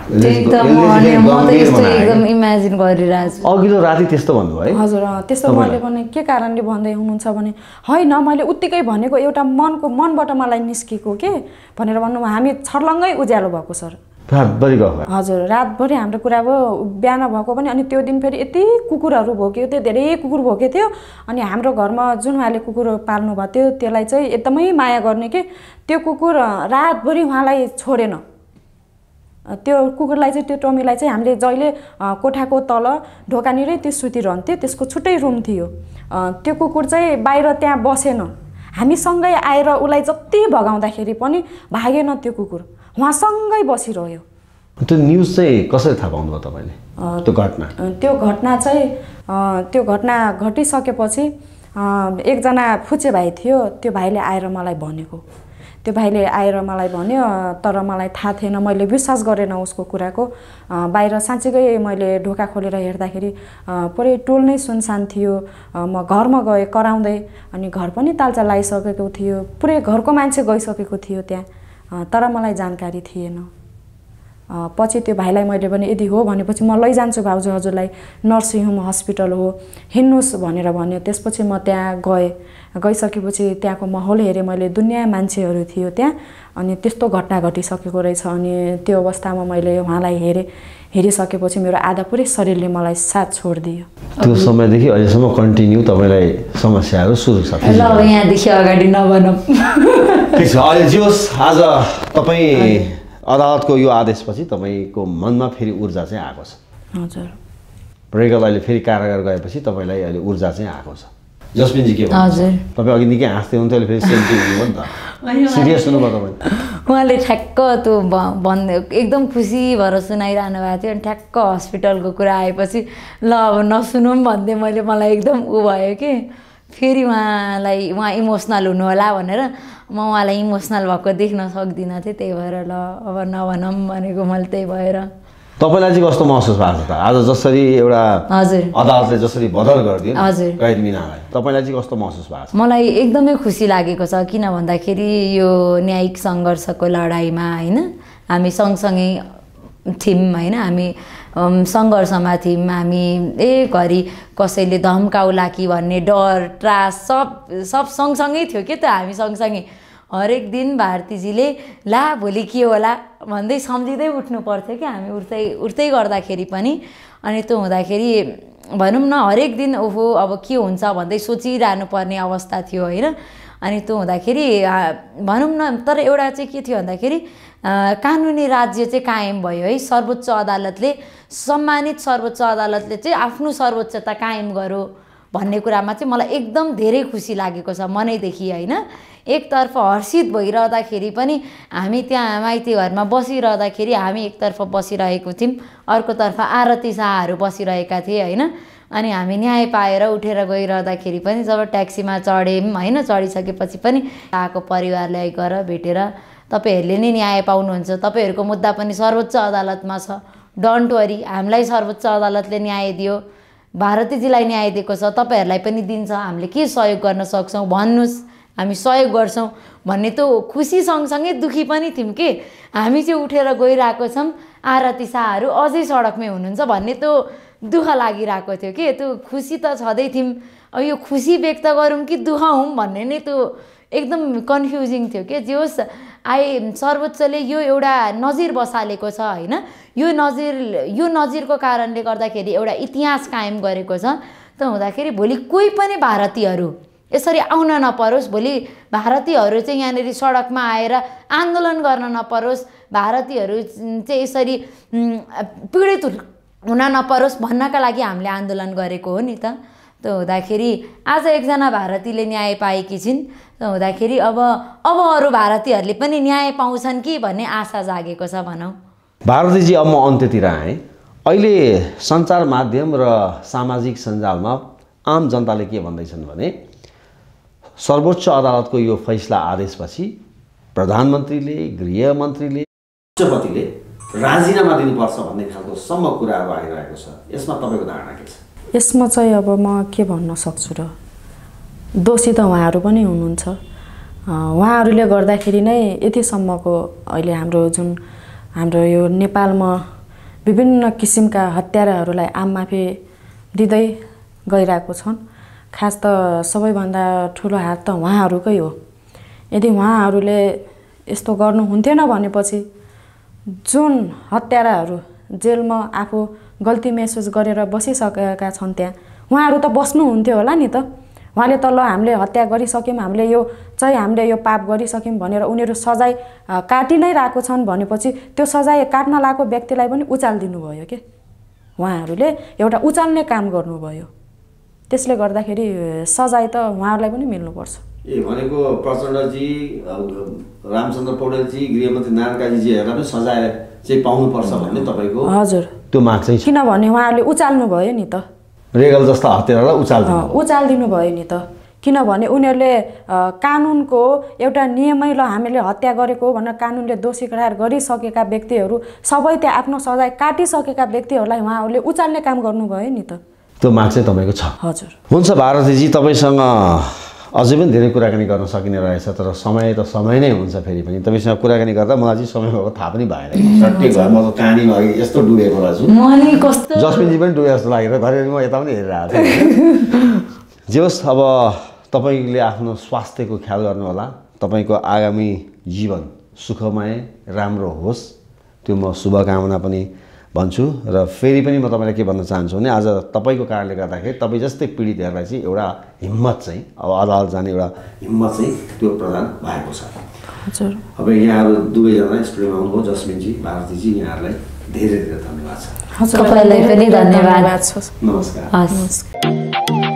इमेजिन गरिरहेको छु। अघिल्लो राति त्यस्तो भन्नुभयो? हजुर त्यस्तो मैले पनि के कारणले भन्दै हुनुहुन्छ भने होइन मैले उत्तिकै भनेको एउटा मनको मनबाट मलाई निस्केको के भनेर भन्नुभयो। हामी छर्लङ्गै उज्यालो भएको सर, रातभरि गएको? हजुर रातभरि हाम्रो कुरा भयो, बिहान भएको पनि। अनि त्यो दिन फेरि यति कुकुरहरू भोग्यो थियो, धेरै कुकुर भोगेको थियो। अनि हाम्रो घरमा जुन उहाँले कुकुर पाल्नु भएको थियो त्यसलाई चाहिँ एकदमै माया गर्ने कि त्यो कुकुर रातभरि उहाँलाई छोडेन। त्यो कुकुरलाई चाहिँ त्यो टमीलाई चाहिँ हामीले जहिले कोठाको तल ढोकानिरै त्यो सुतिरहन्थ्यो, त्यसको छुट्टै रुम थियो। त्यो कुकुर चाहिँ बाहिर त्यहाँ बसेन, हामीसँगै आएर उसलाई जति भगाउँदाखेरि पनि भागेन त्यो कुकुर, उहाँसँगै बसिरह्यो। त्यो न्युज चाहिँ कसरी थाहा पाउनुभयो तपाईँले? त्यो घटना त्यो घटना चाहिँ त्यो घटना घटिसकेपछि एकजना फुचे भाइ थियो, त्यो भाइले आएर मलाई भनेको। त्यो भाइले आएर मलाई भन्यो, तर मलाई थाहा थिएन, मैले विश्वास गरेन उसको कुराको। बाहिर साँच्चीकै मैले ढोका खोलेर हेर्दाखेरि पुरै टोल नै सुनसान थियो। म घरमा गएँ कराउँदै, अनि घर पनि तालचा लगाइसकेको थियो, पुरै घरको मान्छे गइसकेको थियो त्यहाँ, तर मलाई जानकारी थिएन। पछि त्यो भाइलाई मैले भने यदि हो भनेपछि म लैजान्छु भाउजू हजुरलाई, नर्सिङ होम हस्पिटल हो हिँड्नुहोस् भनेर भन्यो। त्यसपछि म त्यहाँ गएँ, गइसकेपछि त्यहाँको माहौल हेरेँ मैले, दुनियाँ मान्छेहरू थियो त्यहाँ। अनि त्यस्तो घटना घटिसकेको रहेछ। अनि त्यो अवस्थामा मैले उहाँलाई हेरेँ, हेरिसकेपछि मेरो आधा पुरै शरीरले मलाई साथ छोडिदियो। त्यो समयदेखि अहिलेसम्म कन्टिन्यू तपाईँलाई समस्याहरू सुरु छ? ल यहाँदेखि अगाडि नभनौँ। ठिक छ, अहिले जे होस् आज तपाईँ अदालतको यो आदेशपछि तपाईँको मनमा फेरि ऊर्जा चाहिँ आएको छ? हजुर, रेगल अहिले फेरि कारागार गएपछि तपाईँलाई अहिले ऊर्जा चाहिँ आएको छ। जसमिनजी के भन्नु? हजुर तपाईँ अघि निकै हाँस्दै हुन्थ्यो, अहिले फेरि सेन्टी हुनुभयो नि त, सिरियस हुनुभयो तपाईँ? उहाँले ठ्याक्क त्यो भन्दै एकदम खुसी भएर सुनाइरहनु भएको थियो। अनि ठ्याक्क हस्पिटलको कुरा आएपछि ल अब नसुनौँ भन्दै मैले, मलाई एकदम ऊ भयो कि फेरि उहाँलाई उहाँ इमोसनल हुनु होला भनेर म उहाँलाई इमोसनल भएको देख्न सक्दिनँ थिएँ, त्यही भएर ल अब नभनौँ भनेको मैले। त्यही भएर तपाईँलाई चाहिँ कस्तो महसुस भएको छ त आज जसरी एउटा हजुर अदालतले जसरी बदल गरिदियो हजुर कैद मिनालाई, तपाईँलाई चाहिँ कस्तो महसुस भएको छ? मलाई एकदमै खुसी लागेको छ, किन भन्दाखेरि यो न्यायिक सङ्घर्षको लडाइँमा होइन हामी सँगसँगै थियौँ होइन, हामी सङ्घर्षमा थियौँ। हामी ए घरि कसैले धम्काउला कि भन्ने डर त्रास सब सब सँगसँगै थियो कि त, हामी सँगसँगै हरेक दिन भारतीजीले ला भोलि के होला भन्दै सम्झिँदै उठ्नु पर्थ्यो क्या हामी उठ्दै उठ्दै गर्दाखेरि पनि। अनि त्यो हुँदाखेरि भनौँ न हरेक दिन ओहो अब के हुन्छ भन्दै सोचिरहनु पर्ने अवस्था थियो होइन। अनि त्यो हुँदाखेरि भनौँ न, तर एउटा चाहिँ के थियो भन्दाखेरि कानुनी राज्य चाहिँ कायम भयो है। सर्वोच्च अदालतले, सम्मानित सर्वोच्च अदालतले चाहिँ आफ्नो सर्वोच्चता कायम गर्यो भन्ने कुरामा चाहिँ मलाई एकदम धेरै खुसी लागेको छ मनैदेखि होइन। एकतर्फ हर्षित भइरहँदाखेरि पनि हामी त्यहाँ माइती घरमा बसिरहँदाखेरि हामी एकतर्फ बसिरहेको थियौँ, अर्कोतर्फ आरती शाहहरू बसिरहेका थिए होइन। अनि हामी न्याय पाएर उठेर गइरहँदाखेरि पनि जब ट्याक्सीमा चढ्यौँ होइन, चढिसकेपछि पनि शाहको परिवारलाई गएर भेटेर तपाईँहरूले नै न्याय पाउनुहुन्छ, तपाईँहरूको मुद्दा पनि सर्वोच्च अदालतमा छ, डोन्ट वरी, हामीलाई सर्वोच्च अदालतले न्याय दियो, भारतीजीलाई न्याय दिएको छ, तपाईँहरूलाई पनि दिन्छ, हामीले के सहयोग गर्न सक्छौँ भन्नुहोस्, हामी सहयोग गर्छौँ भन्ने त्यो खुसी सँगसँगै दुखी पनि थियौँ कि हामी चाहिँ उठेर गइरहेको छौँ, आरती शाहहरू अझै सडकमै हुनुहुन्छ भन्ने त्यो दुःख लागिरहेको थियो कि त्यो खुसी त छँदै थियौँ अब यो खुसी व्यक्त गरौँ कि दुःख हौँ भन्ने नै त्यो एकदम कन्फ्युजिङ थियो कि जे होस् आइ सर्वोच्चले यो एउटा नजिर बसालेको छ होइन यो नजिर यो नजिरको कारणले गर्दाखेरि एउटा इतिहास कायम गरेको छ त हुँदाखेरि भोलि कोही पनि भारतीयहरू यसरी आउन नपरोस् भोलि भारतीयहरू चाहिँ यहाँनिर सडकमा आएर आन्दोलन गर्न नपरोस् भारतीयहरू चाहिँ यसरी पीडित हुन नपरोस् भन्नका लागि हामीले आन्दोलन गरेको हो नि त त हुँदाखेरि आज एकजना भारतीयले न्याय पाएकी छिन् त हुँदाखेरि अब अब अरू भारतीयहरूले पनि न्याय पाउँछन् कि भन्ने आशा जागेको छ भनौँ। भारतीजी अब म अन्त्यतिर आएँ। अहिले सञ्चार माध्यम र सामाजिक सञ्जालमा आम जनताले के भन्दैछन् भने सर्वोच्च अदालतको यो फैसला आदेशपछि प्रधानमन्त्रीले गृहमन्त्रीले राष्ट्रपतिले राजीनामा दिनुपर्छ भन्ने खालको सम्म कुराहरू आइरहेको छ। यसमा तपाईँको धारणा के छ? यसमा चाहिँ अब म के भन्न सक्छु र दोषी त उहाँहरू पनि हुनुहुन्छ। उहाँहरूले गर्दाखेरि नै यतिसम्मको अहिले हाम्रो जुन हाम्रो यो नेपालमा विभिन्न किसिमका हत्याराहरूलाई आममाफी दिँदै गइरहेको छन्। खास त सबैभन्दा ठुलो हात त उहाँहरूकै हो। यदि उहाँहरूले यस्तो गर्नुहुन्थेन भनेपछि जुन हत्याराहरू जेलमा आफू गल्ती महसुस गरेर बसिसकेका छन् त्यहाँ उहाँहरू त बस्नुहुन्थ्यो होला नि त। उहाँले त ल हामीले हत्या गरिसक्यौँ हामीले यो चाहिँ हामीले यो पाप गरिसक्यौँ भनेर उनीहरू सजाय काटि नै रहेको छन् भनेपछि त्यो सजाय काट्न लागेको व्यक्तिलाई पनि उचालिदिनु भयो के उहाँहरूले एउटा उचाल्ने काम गर्नुभयो। त्यसले गर्दाखेरि सजाय त उहाँहरूलाई पनि मिल्नुपर्छ। ए भनेको प्रचण्डजी रामचन्द्र पौडेलजी गृहमन्त्री नारायण काजीजीहरूलाई पनि सजाय चाहिँ पाउनुपर्छ भन्ने तपाईँको हजुर त्यो माग चाहिँ किनभने उहाँहरूले उचाल्नु भयो नि त रेगल जस्ता हत्यारालाई उचाल्दिनु उचालिदिनु भयो नि त। किनभने उनीहरूले कानुनको एउटा नियमै ल हामीले हत्या गरेको भनेर कानुनले दोषी करार गरिसकेका व्यक्तिहरू सबै त्यहाँ आफ्नो सजाय काटिसकेका व्यक्तिहरूलाई उहाँहरूले उचाल्ने काम गर्नुभयो नि त। त्यो माग चाहिँ तपाईँको छ? हजुर। हुन्छ भारतीजी तपाईँसँग अझै पनि धेरै कुराकानी गर्न सकिने रहेछ तर समय त समय नै हुन्छ। फेरि पनि तपाईँसँग कुराकानी गर्दा मलाई चाहिँ समय भएको थाहा पनि भएन। सट्टै घरमा त कहानीमा अघि यस्तो डुबेको रहेछु जसमिनजी पनि डुबे जस्तो लागेर घरि म यता पनि हेरिरहेको थिएँ। जे होस् अब तपाईँले आफ्नो स्वास्थ्यको ख्याल गर्नु होला। तपाईँको आगामी जीवन सुखमय राम्रो होस् त्यो म शुभकामना पनि भन्छु। र फेरि पनि म तपाईँलाई के भन्न चाहन्छु भने आज तपाईँको कारणले गर्दाखेरि तपाईँ जस्तै पीडितहरूलाई चाहिँ एउटा हिम्मत चाहिँ अब अदालत जाने एउटा हिम्मत चाहिँ त्यो प्रदान भएको छ। हजुर। अब यहाँहरू दुवैजना स्टुडियोमा आउनुभयो जसमिनजी भारतीजी यहाँहरूलाई धेरै धेरै धन्यवाद छ। तपाईँलाई पनि धन्यवाद। नमस्कार। नमस्कार।